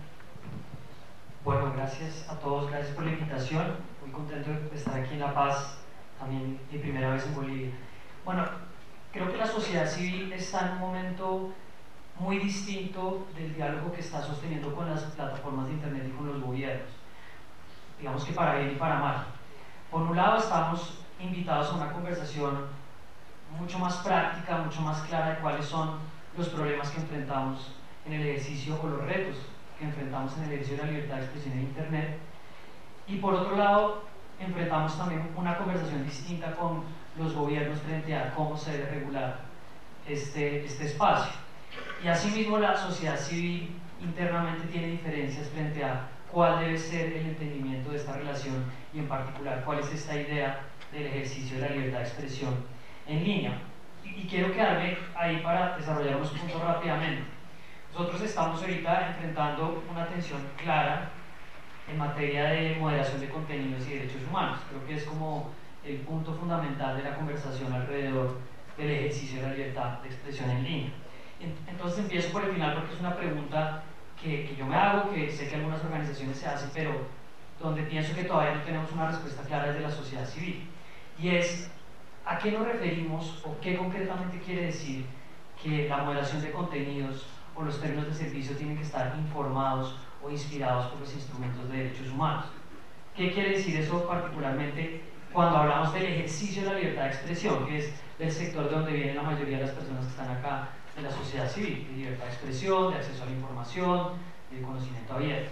H: Bueno, gracias a todos, gracias por la invitación. Muy contento de estar aquí en La Paz, también mi primera vez en Bolivia. Bueno, creo que la sociedad civil está en un momento muy distinto del diálogo que está sosteniendo con las plataformas de Internet y con los gobiernos, digamos que para bien y para mal. Por un lado, estamos invitados a una conversación mucho más práctica, mucho más clara de cuáles son los problemas que enfrentamos en el ejercicio o los retos que enfrentamos en el ejercicio de la libertad de expresión en Internet. Y por otro lado, enfrentamos también una conversación distinta con los gobiernos frente a cómo se debe regular este, este espacio. Y asimismo la sociedad civil internamente tiene diferencias frente a cuál debe ser el entendimiento de esta relación y en particular cuál es esta idea del ejercicio de la libertad de expresión en línea. Y, y quiero quedarme ahí para desarrollar unos puntos rápidamente. Nosotros estamos ahorita enfrentando una tensión clara en materia de moderación de contenidos y derechos humanos. Creo que es como el punto fundamental de la conversación alrededor del ejercicio de la libertad de expresión en línea. Entonces empiezo por el final porque es una pregunta que, que yo me hago, que sé que algunas organizaciones se hacen, pero donde pienso que todavía no tenemos una respuesta clara desde la sociedad civil. Y es, ¿a qué nos referimos o qué concretamente quiere decir que la moderación de contenidos o los términos de servicio tienen que estar informados o inspirados por los instrumentos de derechos humanos? ¿Qué quiere decir eso particularmente cuando hablamos del ejercicio de la libertad de expresión, que es del sector de donde vienen la mayoría de las personas que están acá de la sociedad civil, de libertad de expresión, de acceso a la información, de conocimiento abierto?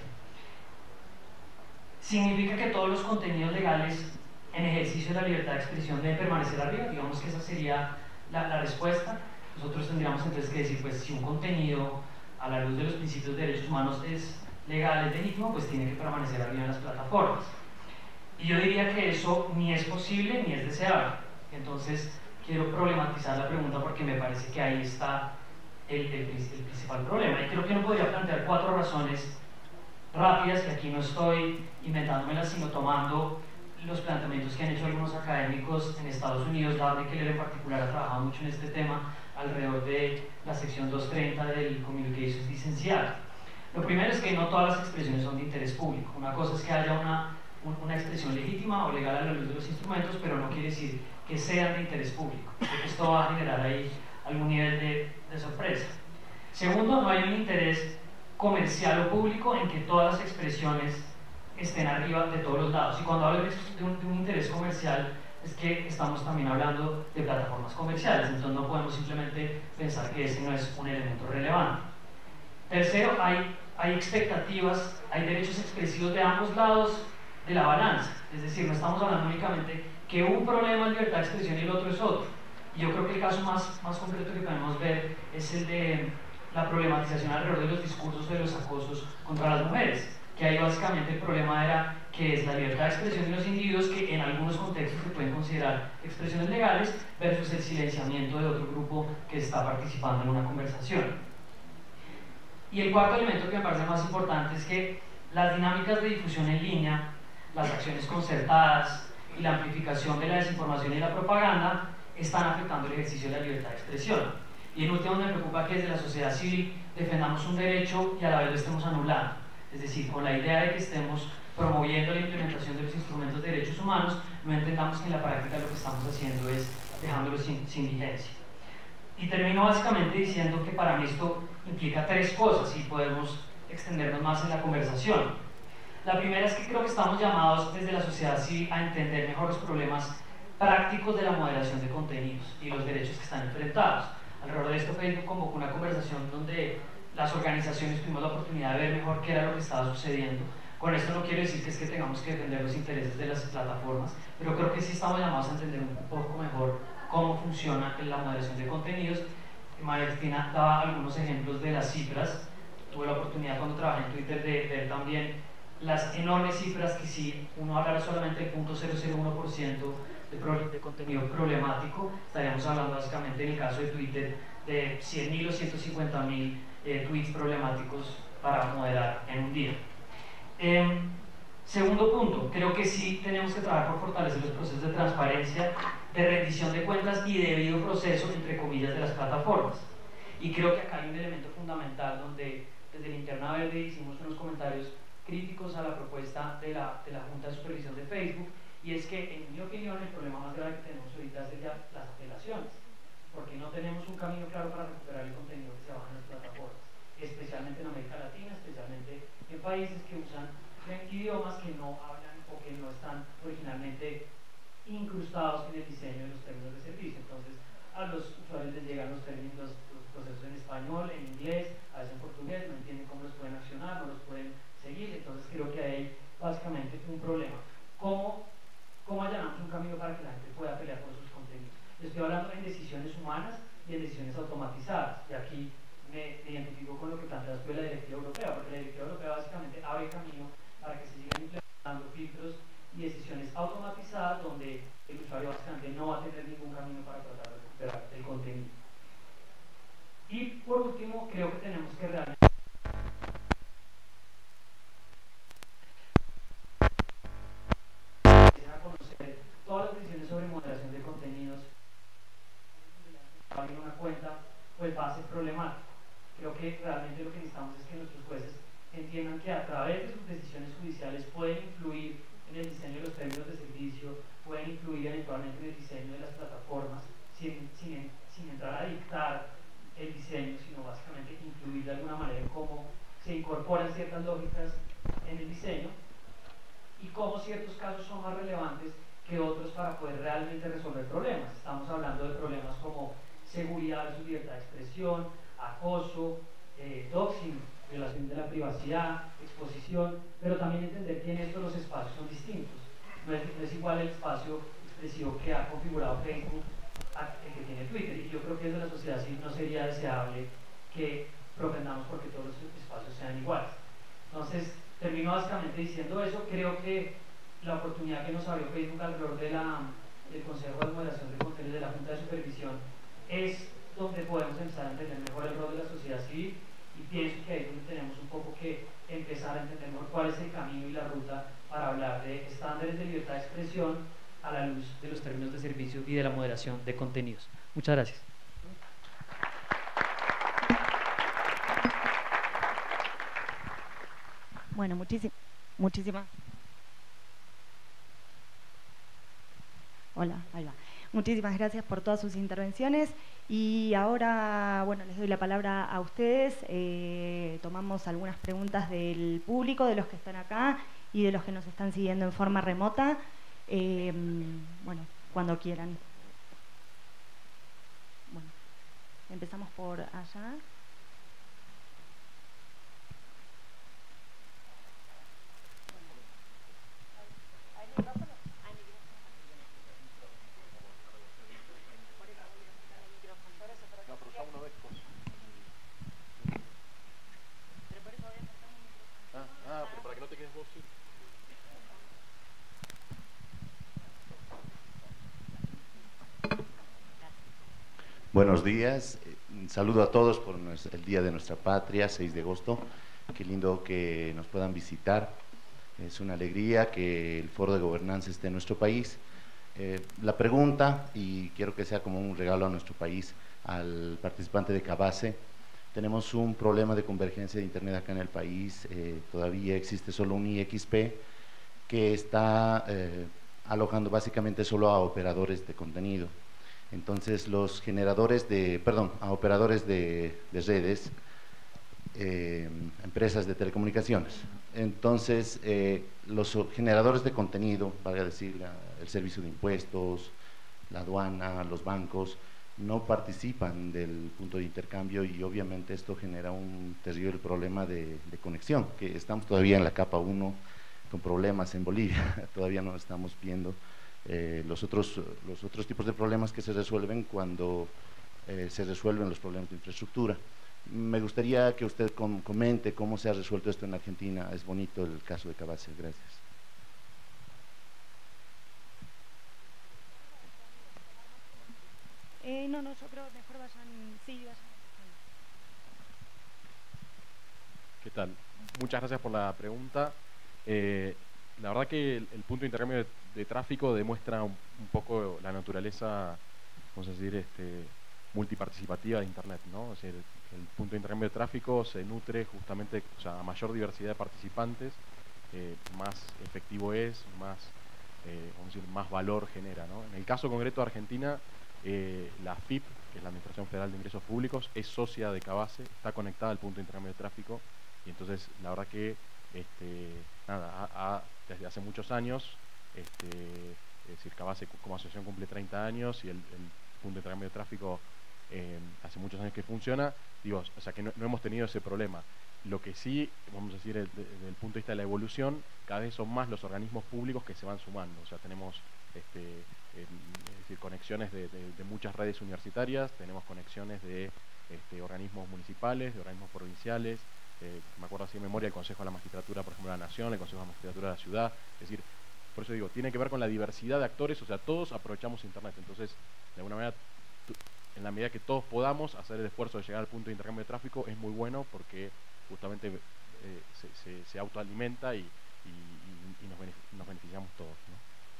H: ¿Significa que todos los contenidos legales en ejercicio de la libertad de expresión deben permanecer arriba? Digamos que esa sería la, la respuesta. Nosotros tendríamos entonces que decir, pues si un contenido a la luz de los principios de derechos humanos es legal, es legítimo, pues tiene que permanecer arriba en las plataformas. Y yo diría que eso ni es posible ni es deseable. Entonces quiero problematizar la pregunta porque me parece que ahí está el, el, el principal problema. Y creo que uno podría plantear cuatro razones rápidas, que aquí no estoy inventándomelas, sino tomando los planteamientos que han hecho algunos académicos en Estados Unidos. Daphne Keller en particular ha trabajado mucho en este tema alrededor de la sección doscientos treinta del Communications Decency Act. Lo primero es que no todas las expresiones son de interés público. Una cosa es que haya una, un, una expresión legítima o legal a la luz de los instrumentos, pero no quiere decir que sean de interés público. Creo que esto va a generar ahí algún nivel de, de sorpresa. Segundo, no hay un interés comercial o público en que todas las expresiones estén arriba de todos los lados. Y cuando hablo de un, de un interés comercial, es que estamos también hablando de plataformas comerciales, entonces no podemos simplemente pensar que ese no es un elemento relevante. Tercero, hay, hay expectativas, hay derechos expresivos de ambos lados de la balanza, es decir, no estamos hablando únicamente que un problema es libertad de expresión y el otro es otro. Y yo creo que el caso más, más concreto que podemos ver es el de la problematización alrededor de los discursos de los acosos contra las mujeres, que ahí básicamente el problema era que es la libertad de expresión de los individuos, que en algunos contextos se pueden considerar expresiones legales, versus el silenciamiento de otro grupo que está participando en una conversación. Y el cuarto elemento que me parece más importante es que las dinámicas de difusión en línea, las acciones concertadas y la amplificación de la desinformación y la propaganda están afectando el ejercicio de la libertad de expresión. Y en último, me preocupa que desde la sociedad civil defendamos un derecho y a la vez lo estemos anulando. Es decir, con la idea de que estemos promoviendo la implementación de los instrumentos de derechos humanos, no entendamos que en la práctica lo que estamos haciendo es dejándolos sin, sin vigencia. Y termino básicamente diciendo que para mí esto implica tres cosas y podemos extendernos más en la conversación. La primera es que creo que estamos llamados desde la sociedad civil a entender mejor los problemas prácticos de la moderación de contenidos y los derechos que están enfrentados. Alrededor de esto Facebook convocó una conversación donde las organizaciones tuvimos la oportunidad de ver mejor qué era lo que estaba sucediendo. Con esto no quiero decir que es que tengamos que defender los intereses de las plataformas, pero creo que sí estamos llamados a entender un poco mejor cómo funciona la moderación de contenidos. María Cristina daba algunos ejemplos de las cifras. Tuve la oportunidad cuando trabajé en Twitter de ver también las enormes cifras que si uno hablara solamente del punto cero cero uno por ciento de, pro, de contenido problemático, estaríamos hablando básicamente en el caso de Twitter de cien mil o ciento cincuenta mil eh, tweets problemáticos para moderar en un día. Eh, segundo punto, creo que sí tenemos que trabajar por fortalecer los procesos de transparencia, de rendición de cuentas y debido proceso, entre comillas, de las plataformas. Y creo que acá hay un elemento fundamental donde desde Linterna Verde hicimos unos comentarios críticos a la propuesta de la, de la Junta de Supervisión de Facebook, y es que, en mi opinión, el problema más grave que tenemos ahorita es ya las apelaciones, porque no tenemos un camino claro para recuperar el contenido que se baja en las plataformas, especialmente en América Latina, especialmente en países que usan idiomas que no hablan o que no están originalmente incrustados en el diseño de los términos de servicio. Entonces, a los usuarios les llegan los términos, los procesos en español, en inglés, a veces en portugués, no entienden cómo los pueden accionar, no los pueden seguir. Entonces, creo que hay básicamente un problema. ¿Cómo, cómo allanamos un camino para que la gente pueda pelear por sus contenidos? Estoy hablando en decisiones humanas y en decisiones automatizadas. Y aquí me, me identifico con lo que planteas tú de la Directiva Europea, porque la Directiva Europea básicamente abre camino para que se sigan implementando filtros y decisiones automatizadas donde el usuario básicamente no va a tener ningún camino para tratar de recuperar el contenido. Y por último, creo que tenemos que realmente a conocer todas las decisiones sobre moderación de contenidos para abrir una cuenta, pues va a ser problemático. Creo que realmente lo que necesitamos es que nuestros jueces entiendan que a través de sus decisiones judiciales pueden influir en el diseño de los términos de servicio, pueden influir eventualmente en el diseño de las plataformas, sin, sin, sin entrar a dictar el diseño, sino básicamente influir de alguna manera en cómo se incorporan ciertas lógicas en el diseño y cómo ciertos casos son más relevantes que otros para poder realmente resolver problemas. Estamos hablando de problemas como seguridad versus libertad de expresión, acoso, eh, doxing, violación de la privacidad, exposición, pero también entender que en esto los espacios son distintos. No es, no es igual el espacio expresivo que ha configurado Facebook al que tiene Twitter, y yo creo que desde la sociedad civil no sería deseable que propendamos porque todos los espacios sean iguales. Entonces, termino básicamente diciendo eso. Creo que la oportunidad que nos abrió Facebook alrededor de la, del Consejo de Moderación de Contenidos de la Junta de Supervisión es donde podemos empezar a entender mejor el rol de la sociedad civil, y pienso que ahí es donde tenemos un poco que empezar a entender mejor cuál es el camino y la ruta para hablar de estándares de libertad de expresión a la luz de los términos de servicio y de la moderación de contenidos. Muchas gracias.
B: Bueno, muchísimas muchísimas Hola, ahí va. Muchísimas gracias por todas sus intervenciones, y ahora, bueno, les doy la palabra a ustedes. Eh, tomamos algunas preguntas del público, de los que están acá y de los que nos están siguiendo en forma remota. Eh, bueno, cuando quieran. Bueno, empezamos por allá.
I: Buenos días, un saludo a todos por el Día de Nuestra Patria, seis de agosto. Qué lindo que nos puedan visitar. Es una alegría que el Foro de Gobernanza esté en nuestro país. Eh, la pregunta, y quiero que sea como un regalo a nuestro país, al participante de Cabase: tenemos un problema de convergencia de Internet acá en el país. Eh, todavía existe solo un I X P que está eh, alojando básicamente solo a operadores de contenido. Entonces los generadores de, perdón, a operadores de, de redes, eh, empresas de telecomunicaciones. Entonces eh, los generadores de contenido, valga decir, la, el servicio de impuestos, la aduana, los bancos, no participan del punto de intercambio, y obviamente esto genera un terrible problema de, de conexión, que estamos todavía en la capa uno con problemas en Bolivia. Todavía no estamos viendo Eh, los, otros, los otros tipos de problemas que se resuelven cuando eh, se resuelven los problemas de infraestructura. Me gustaría que usted com comente cómo se ha resuelto esto en Argentina. Es bonito el caso de Cabase. Gracias.
B: Eh, no, no, yo creo que mejor vayan, sí, vayan.
G: ¿Qué tal? Muchas gracias por la pregunta. Eh, la verdad que el, el punto de intercambio de, de tráfico demuestra un, un poco la naturaleza, vamos a decir, este, multiparticipativa de Internet, ¿no? O sea, el, el punto de intercambio de tráfico se nutre justamente, o sea, a mayor diversidad de participantes, eh, más efectivo es, más, eh, vamos a decir, más valor genera, ¿no? En el caso concreto de Argentina, eh, la F I P, que es la Administración Federal de Ingresos Públicos, es socia de Cabase, está conectada al punto de intercambio de tráfico, y entonces la verdad que este, nada, ha, ha, desde hace muchos años, este, es decir, Cabase como asociación cumple treinta años y el, el punto de intercambio de tráfico eh, hace muchos años que funciona, digo, o sea que no, no hemos tenido ese problema. Lo que sí, vamos a decir, desde el punto de vista de la evolución, cada vez son más los organismos públicos que se van sumando. O sea, tenemos este, eh, es decir, conexiones de, de, de muchas redes universitarias, tenemos conexiones de este, organismos municipales, de organismos provinciales, eh, me acuerdo así de memoria el Consejo de la Magistratura, por ejemplo, de la Nación, el Consejo de la Magistratura de la Ciudad. Es decir, por eso digo, tiene que ver con la diversidad de actores, o sea, todos aprovechamos Internet. Entonces, de alguna manera, en la medida que todos podamos hacer el esfuerzo de llegar al punto de intercambio de tráfico, es muy bueno porque justamente eh, se, se, se autoalimenta y, y, y, y nos, benefic nos beneficiamos todos, ¿no?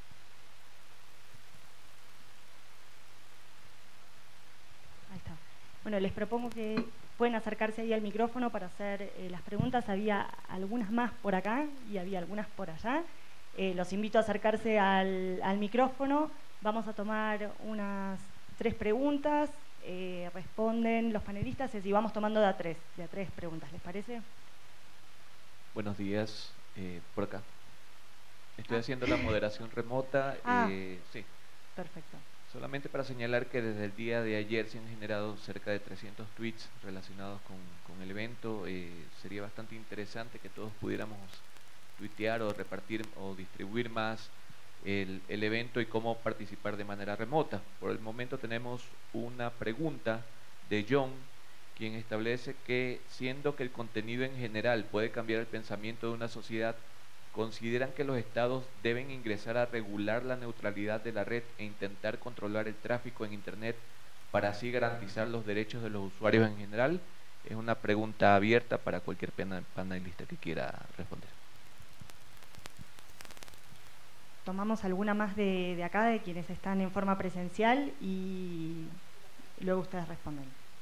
B: Ahí está. Bueno, les propongo que pueden acercarse ahí al micrófono para hacer eh, las preguntas. Había algunas más por acá y había algunas por allá. Eh, los invito a acercarse al, al micrófono. Vamos a tomar unas tres preguntas. Eh, responden los panelistas y vamos tomando de a tres, de a tres preguntas, ¿les parece?
J: Buenos días, eh, por acá. Estoy ah. haciendo la moderación remota.
B: Ah,
J: eh, sí.
B: Perfecto.
J: Solamente para señalar que desde el día de ayer se han generado cerca de trescientos tweets relacionados con, con el evento. Eh, sería bastante interesante que todos pudiéramos tuitear o repartir o distribuir más El, el evento y cómo participar de manera remota. Por el momento tenemos una pregunta de John, quien establece que, siendo que el contenido en general puede cambiar el pensamiento de una sociedad, ¿consideran que los estados deben ingresar a regular la neutralidad de la red e intentar controlar el tráfico en Internet para así garantizar los derechos de los usuarios en general? Es una pregunta abierta para cualquier panelista que quiera responder.
B: Tomamos alguna más de, de acá, de quienes están en forma presencial, y luego ustedes responden.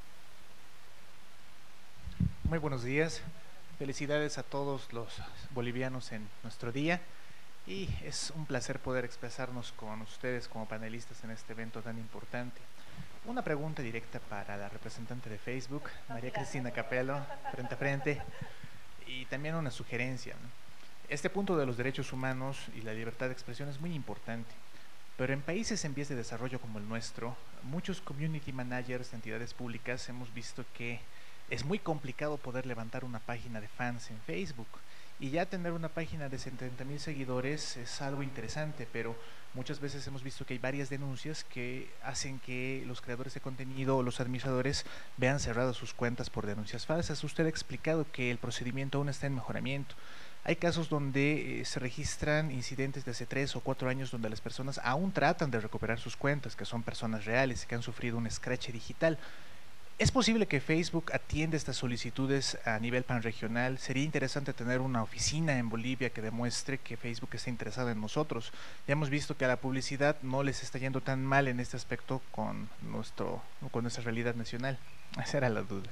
K: Muy buenos días. Felicidades a todos los bolivianos en nuestro día. Y es un placer poder expresarnos con ustedes como panelistas en este evento tan importante. Una pregunta directa para la representante de Facebook, María Cristina Capello, frente a frente. Y también una sugerencia, ¿no? Este punto de los derechos humanos y la libertad de expresión es muy importante, pero en países en vías de desarrollo como el nuestro, muchos community managers de entidades públicas hemos visto que es muy complicado poder levantar una página de fans en Facebook, y ya tener una página de setenta mil seguidores es algo interesante, pero muchas veces hemos visto que hay varias denuncias que hacen que los creadores de contenido o los administradores vean cerradas sus cuentas por denuncias falsas. Usted ha explicado que el procedimiento aún está en mejoramiento. Hay casos donde eh, se registran incidentes de hace tres o cuatro años donde las personas aún tratan de recuperar sus cuentas, que son personas reales y que han sufrido un escrache digital. ¿Es posible que Facebook atienda estas solicitudes a nivel panregional? Sería interesante tener una oficina en Bolivia que demuestre que Facebook está interesado en nosotros. Ya hemos visto que a la publicidad no les está yendo tan mal en este aspecto con, nuestro, con nuestra realidad nacional. Esa era la duda.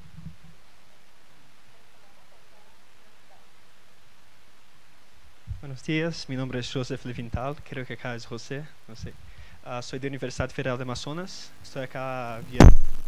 L: Buenos días, mi nombre es Joseph Levintal, creo que acá es José, no sé. Uh, soy de Universidad Federal de Amazonas, estoy acá vía...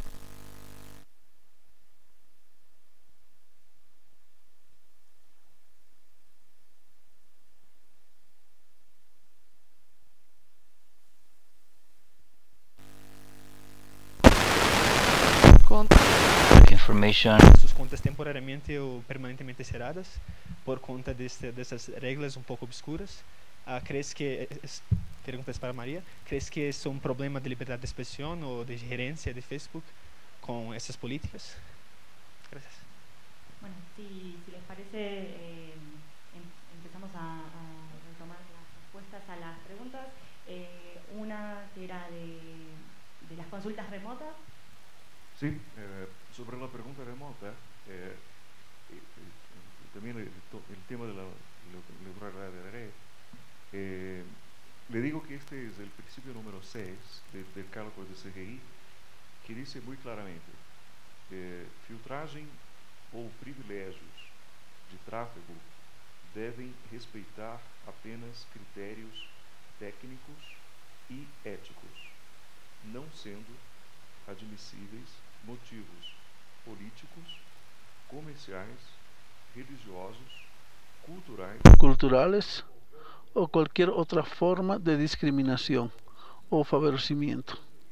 M: Information.
L: Sus cuentas temporariamente o permanentemente cerradas por cuenta de, este, de estas reglas un poco obscuras. Uh, ¿Crees que, es, preguntas para María, ¿crees que es un problema de libertad de expresión o de gerencia de Facebook con estas políticas? Gracias.
B: Bueno, si, si les parece, eh, em, empezamos a, a retomar las respuestas a las preguntas. Eh, una que era de, de las consultas remotas.
N: Sí, eh, sobre la pregunta remota, eh, también el, el tema de la libertad de red. Eh, le digo que este es el principio número seis de, del cálculo de C G I, que dice muy claramente, eh, filtragem ou privilégios de tráfego devem respeitar apenas critérios técnicos e éticos, não sendo admissíveis motivos políticos, comerciais, religiosos, culturais,
O: culturales o cualquier otra forma de discriminación o favorecimiento.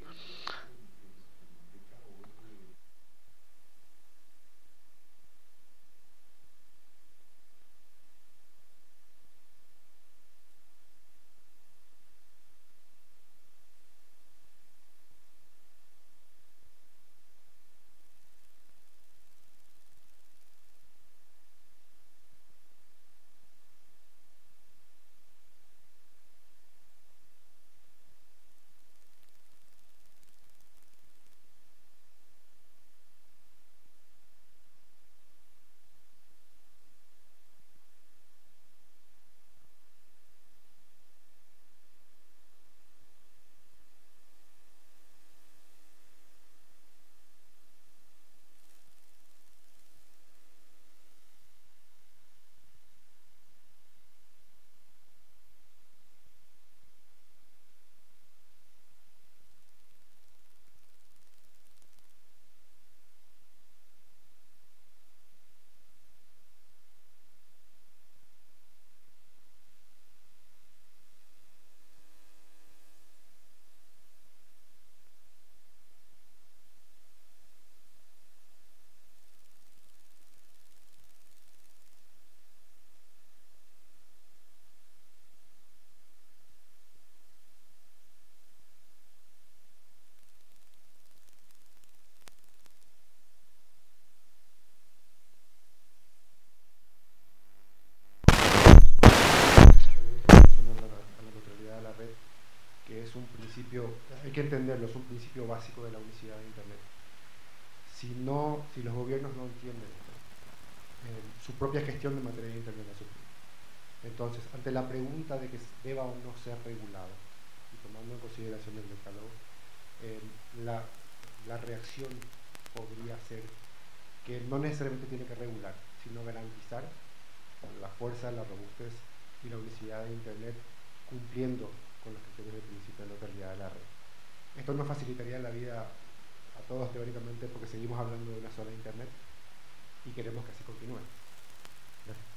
C: Hay que entenderlo, es un principio básico de la unicidad de Internet. Si, no, si los gobiernos no entienden esto, eh, su propia gestión de materia de Internet va a sufrir. Entonces, ante la pregunta de que deba o no ser regulado, y tomando en consideración el decálogo, eh, la, la reacción podría ser que no necesariamente tiene que regular, sino garantizar la fuerza, la robustez y la unicidad de Internet cumpliendo con los criterios de principio de neutralidad de la red. Esto nos facilitaría la vida a todos teóricamente porque seguimos hablando de una sola Internet y queremos que así continúe. Gracias.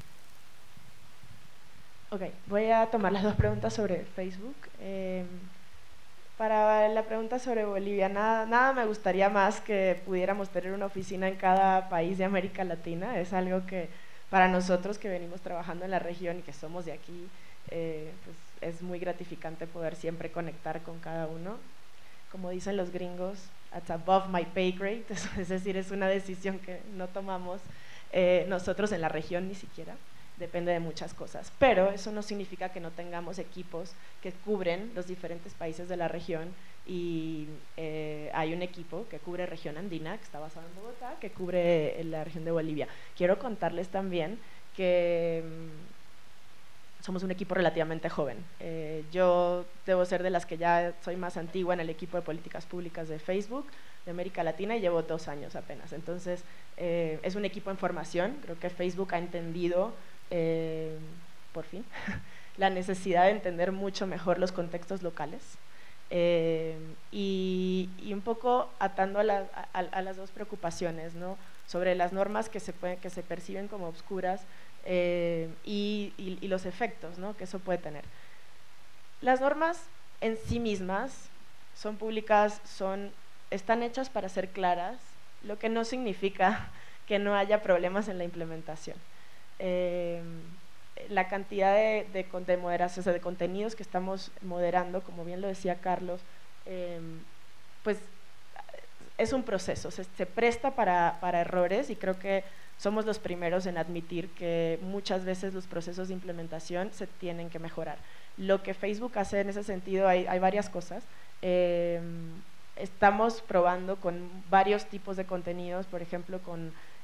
F: Ok, voy a tomar las dos preguntas sobre Facebook. Eh, para la pregunta sobre Bolivia, nada, nada me gustaría más que pudiéramos tener una oficina en cada país de América Latina. Es algo que para nosotros que venimos trabajando en la región y que somos de aquí, eh, pues es muy gratificante poder siempre conectar con cada uno. Como dicen los gringos, it's above my pay grade, es decir, es una decisión que no tomamos eh, nosotros en la región ni siquiera, depende de muchas cosas, pero eso no significa que no tengamos equipos que cubren los diferentes países de la región y eh, hay un equipo que cubre región andina, que está basado en Bogotá, que cubre la región de Bolivia. Quiero contarles también que somos un equipo relativamente joven. Eh, yo debo ser de las que ya soy más antigua en el equipo de políticas públicas de Facebook, de América Latina, y llevo dos años apenas. Entonces, eh, es un equipo en formación. Creo que Facebook ha entendido, eh, por fin, la necesidad de entender mucho mejor los contextos locales. Eh, y, y un poco atando a, la, a, a las dos preocupaciones, ¿no? Sobre las normas que se, pueden, que se perciben como obscuras, Eh, y, y, y los efectos, ¿no?, que eso puede tener. Las normas en sí mismas son públicas, son, están hechas para ser claras, lo que no significa que no haya problemas en la implementación. Eh, la cantidad de, de, de moderación, o sea, de contenidos que estamos moderando, como bien lo decía Carlos, eh, pues es un proceso, se, se presta para, para errores, y creo que somos los primeros en admitir que muchas veces los procesos de implementación se tienen que mejorar. Lo que Facebook hace en ese sentido, hay, hay varias cosas. Eh, estamos probando con varios tipos de contenidos, por ejemplo, con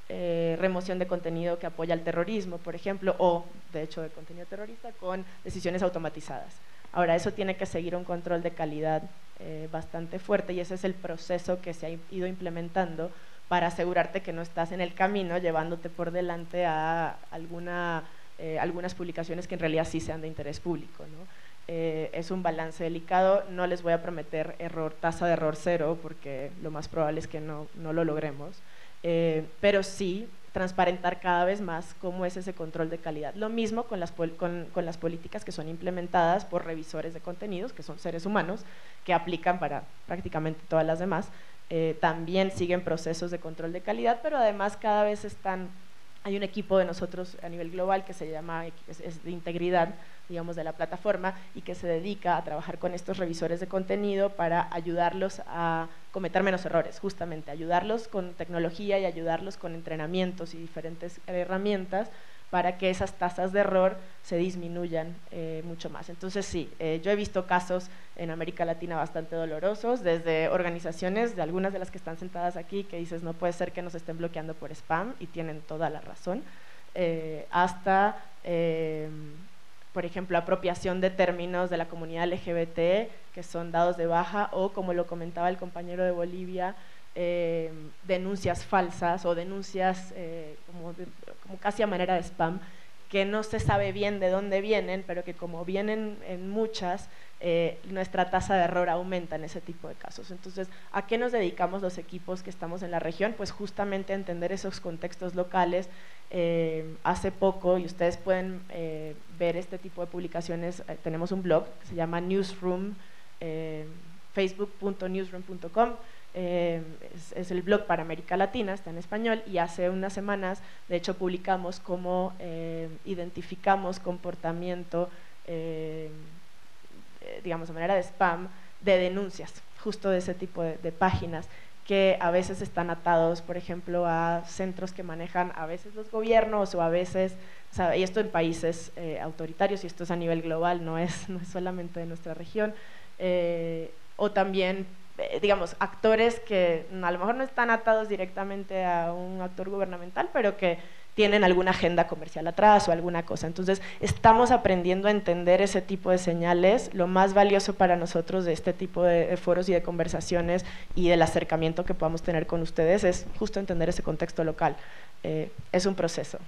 F: eh, remoción de contenido que apoya al terrorismo, por ejemplo, o de hecho de contenido terrorista con decisiones automatizadas. Ahora, eso tiene que seguir un control de calidad eh, bastante fuerte y ese es el proceso que se ha ido implementando para asegurarte que no estás en el camino llevándote por delante a alguna, eh, algunas publicaciones que en realidad sí sean de interés público, ¿no? Eh, es un balance delicado, no les voy a prometer error, tasa de error cero, porque lo más probable es que no, no lo logremos, eh, pero sí transparentar cada vez más cómo es ese control de calidad. Lo mismo con las, con, con las políticas que son implementadas por revisores de contenidos, que son seres humanos, que aplican para prácticamente todas las demás, eh, también siguen procesos de control de calidad, pero además cada vez están, hay un equipo de nosotros a nivel global que se llama, es, es de integridad, digamos, de la plataforma y que se dedica a trabajar con estos revisores de contenido para ayudarlos a cometer menos errores, justamente ayudarlos con tecnología y ayudarlos con entrenamientos y diferentes herramientas para que esas tasas de error se disminuyan eh, mucho más. Entonces sí, eh, yo he visto casos en América Latina bastante dolorosos, desde organizaciones, de algunas de las que están sentadas aquí, que dices no puede ser que nos estén bloqueando por spam, y tienen toda la razón, eh, hasta eh, por ejemplo, apropiación de términos de la comunidad L G B T que son dados de baja, o como lo comentaba el compañero de Bolivia, eh, denuncias falsas o denuncias eh, como, de, como casi a manera de spam, que no se sabe bien de dónde vienen, pero que como vienen en muchas, eh, nuestra tasa de error aumenta en ese tipo de casos. Entonces, ¿a qué nos dedicamos los equipos que estamos en la región? Pues justamente a entender esos contextos locales. Eh, hace poco, y ustedes pueden eh, ver este tipo de publicaciones, eh, tenemos un blog que se llama Newsroom, eh, facebook punto newsroom punto com, eh, es, es el blog para América Latina, está en español, y hace unas semanas de hecho publicamos cómo eh, identificamos comportamiento eh, digamos de manera de spam de denuncias justo de ese tipo de, de páginas que a veces están atados, por ejemplo, a centros que manejan a veces los gobiernos o a veces, o sea, y esto en países eh, autoritarios, y esto es a nivel global, no es, no es solamente de nuestra región, eh, o también, eh, digamos, actores que a lo mejor no están atados directamente a un actor gubernamental, pero que tienen alguna agenda comercial atrás o alguna cosa. Entonces, estamos aprendiendo a entender ese tipo de señales. Lo más valioso para nosotros de este tipo de, de foros y de conversaciones y del acercamiento que podamos tener con ustedes es justo entender ese contexto local. Eh, es un proceso.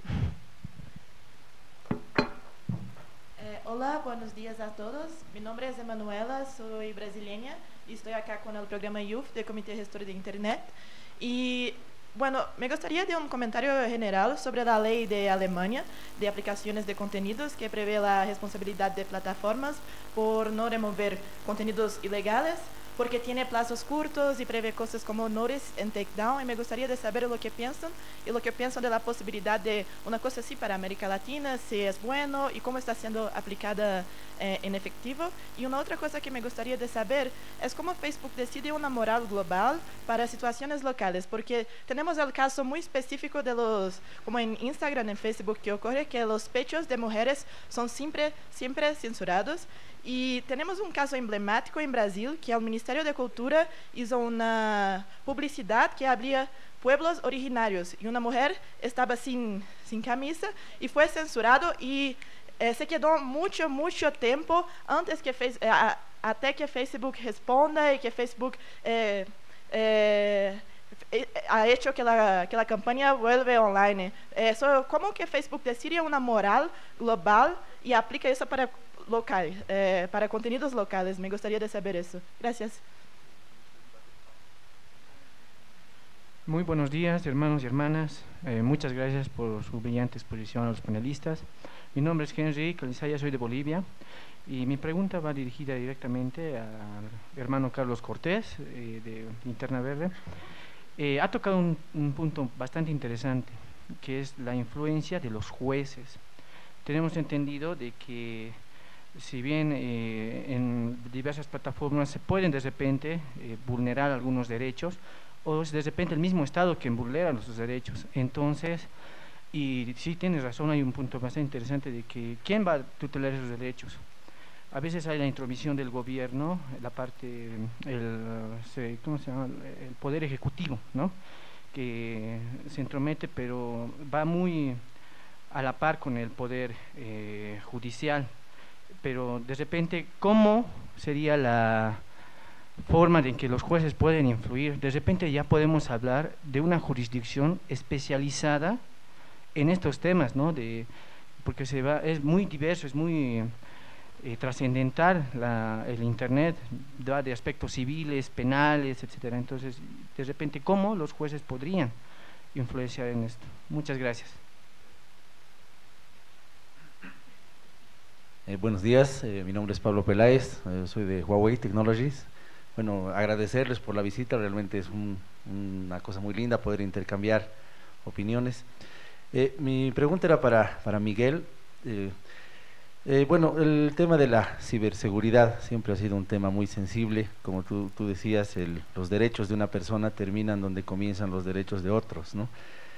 P: Eh, hola, buenos días a todos. Mi nombre es Emanuela, soy brasileña y estoy acá con el programa Y U F del Comité Gestor de Internet. Y bueno, me gustaría dar un comentario general sobre la ley de Alemania de aplicaciones de contenidos que prevé la responsabilidad de plataformas por no remover contenidos ilegales, porque tiene plazos cortos y prevé cosas como honores en takedown, y me gustaría de saber lo que piensan y lo que piensan de la posibilidad de una cosa así para América Latina, si es bueno y cómo está siendo aplicada eh, en efectivo. Y una otra cosa que me gustaría de saber es cómo Facebook decide una moral global para situaciones locales, porque tenemos el caso muy específico de los, como en Instagram, en Facebook, que ocurre que los pechos de mujeres son siempre, siempre censurados. Y tenemos un caso emblemático en Brasil, que el Ministerio de Cultura hizo una publicidad que abría pueblos originarios, y una mujer estaba sin, sin camisa y fue censurado, y eh, se quedó mucho, mucho tiempo antes que face, eh, a, até que Facebook responda y que Facebook eh, eh, ha hecho que la, que la campaña vuelva online. Eh, so, ¿cómo que Facebook decide una moral global y aplica eso para local, eh, para contenidos locales? Me gustaría de saber eso. Gracias.
Q: Muy buenos días, hermanos y hermanas. Eh, muchas gracias por su brillante exposición a los panelistas. Mi nombre es Henry Calizaya, soy de Bolivia, y mi pregunta va dirigida directamente al hermano Carlos Cortés, eh, de Linterna Verde. Eh, ha tocado un, un punto bastante interesante, que es la influencia de los jueces. Tenemos entendido de que si bien eh, en diversas plataformas se pueden de repente eh, vulnerar algunos derechos, o es de repente el mismo Estado quien vulnera los derechos. Entonces, y sí tienes razón, hay un punto bastante interesante de que ¿quién va a tutelar esos derechos? A veces hay la intromisión del gobierno, la parte, el, ¿cómo se llama? El poder ejecutivo, ¿no? que se entromete, pero va muy a la par con el poder eh, judicial. Pero de repente, ¿cómo sería la forma en que los jueces pueden influir? De repente ya podemos hablar de una jurisdicción especializada en estos temas, ¿no? De, porque se va, es muy diverso, es muy eh, trascendental la, el Internet, va de aspectos civiles, penales, etcétera. Entonces, de repente, ¿cómo los jueces podrían influenciar en esto? Muchas gracias.
R: Eh, buenos días, eh, mi nombre es Pablo Peláez, eh, soy de Huawei Technologies. Bueno, agradecerles por la visita, realmente es un, una cosa muy linda poder intercambiar opiniones. Eh, mi pregunta era para, para Miguel. Eh, eh, bueno, el tema de la ciberseguridad siempre ha sido un tema muy sensible. Como tú, tú decías, el, los derechos de una persona terminan donde comienzan los derechos de otros, ¿no?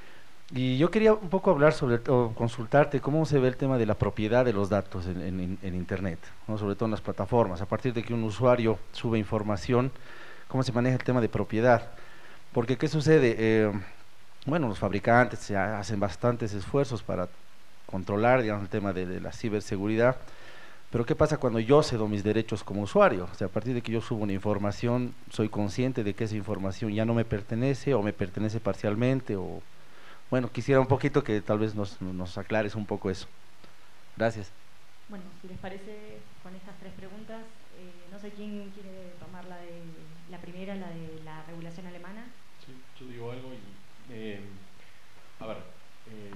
R: Y yo quería un poco hablar sobre, o consultarte cómo se ve el tema de la propiedad de los datos en, en, en Internet, ¿no? Sobre todo en las plataformas. A partir de que un usuario sube información, ¿cómo se maneja el tema de propiedad? Porque, ¿qué sucede? Eh, bueno, los fabricantes se hacen bastantes esfuerzos para controlar, digamos, el tema de, de la ciberseguridad, pero ¿qué pasa cuando yo cedo mis derechos como usuario? O sea, a partir de que yo subo una información, soy consciente de que esa información ya no me pertenece o me pertenece parcialmente, o... Bueno, quisiera un poquito que tal vez nos, nos aclares un poco eso. Gracias.
B: Bueno, si les parece, con estas tres preguntas, eh, no sé quién quiere tomar la de la primera, la de la regulación alemana.
G: Sí, yo digo algo y... Eh, a ver, eh,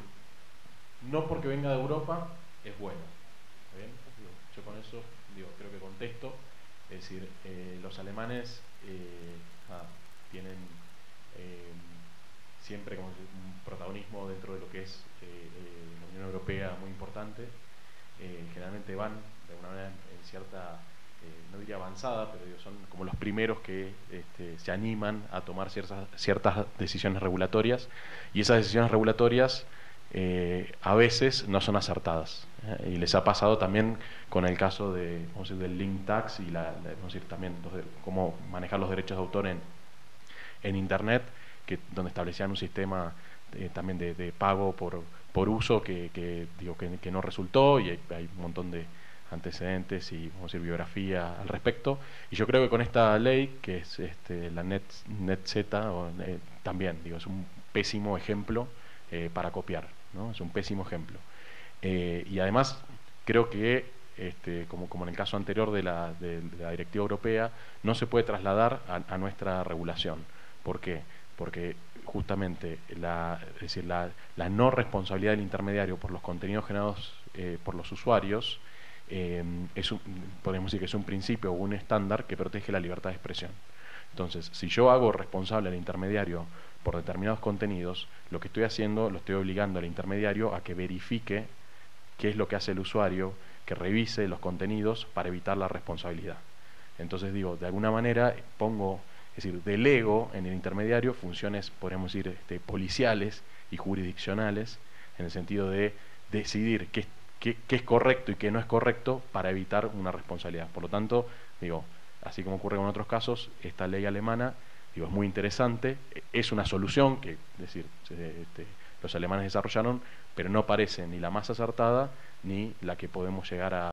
G: no porque venga de Europa es bueno. ¿Está bien? Digo, yo con eso, digo, creo que contesto. Es decir, eh, los alemanes eh, ah, tienen... Eh, siempre como un protagonismo dentro de lo que es eh, eh, la Unión Europea muy importante. Eh, generalmente van de alguna manera en cierta, eh, no diría avanzada, pero digo, son como los primeros que este, se animan a tomar ciertas, ciertas decisiones regulatorias, y esas decisiones regulatorias eh, a veces no son acertadas. ¿eh? Y les ha pasado también con el caso de, vamos a decir, del link tax y la, la, vamos a decir, también los de, cómo manejar los derechos de autor en, en Internet, que donde establecían un sistema eh, también de, de pago por, por uso que, que, digo, que, que no resultó, y hay, hay un montón de antecedentes y, vamos a decir, biografía al respecto. Y yo creo que con esta ley, que es este, la Net, NetZ, o, eh, también digo, es un pésimo ejemplo eh, para copiar, ¿no? Es un pésimo ejemplo. Eh, y además creo que, este, como, como en el caso anterior de la, de, de la directiva europea, no se puede trasladar a, a nuestra regulación. ¿Por qué? Porque justamente la, es decir, la, la no responsabilidad del intermediario por los contenidos generados eh, por los usuarios eh, es un, podemos decir que es un principio o un estándar que protege la libertad de expresión. Entonces, si yo hago responsable al intermediario por determinados contenidos, lo que estoy haciendo, lo estoy obligando al intermediario a que verifique qué es lo que hace el usuario, que revise los contenidos para evitar la responsabilidad. Entonces digo, de alguna manera pongo... Es decir, delego en el intermediario funciones, podríamos decir, este, policiales y jurisdiccionales, en el sentido de decidir qué, qué, qué es correcto y qué no es correcto para evitar una responsabilidad. Por lo tanto, digo, así como ocurre con otros casos, esta ley alemana, digo, es muy interesante, es una solución que, es decir, este, los alemanes desarrollaron, pero no parece ni la más acertada ni la que podemos llegar a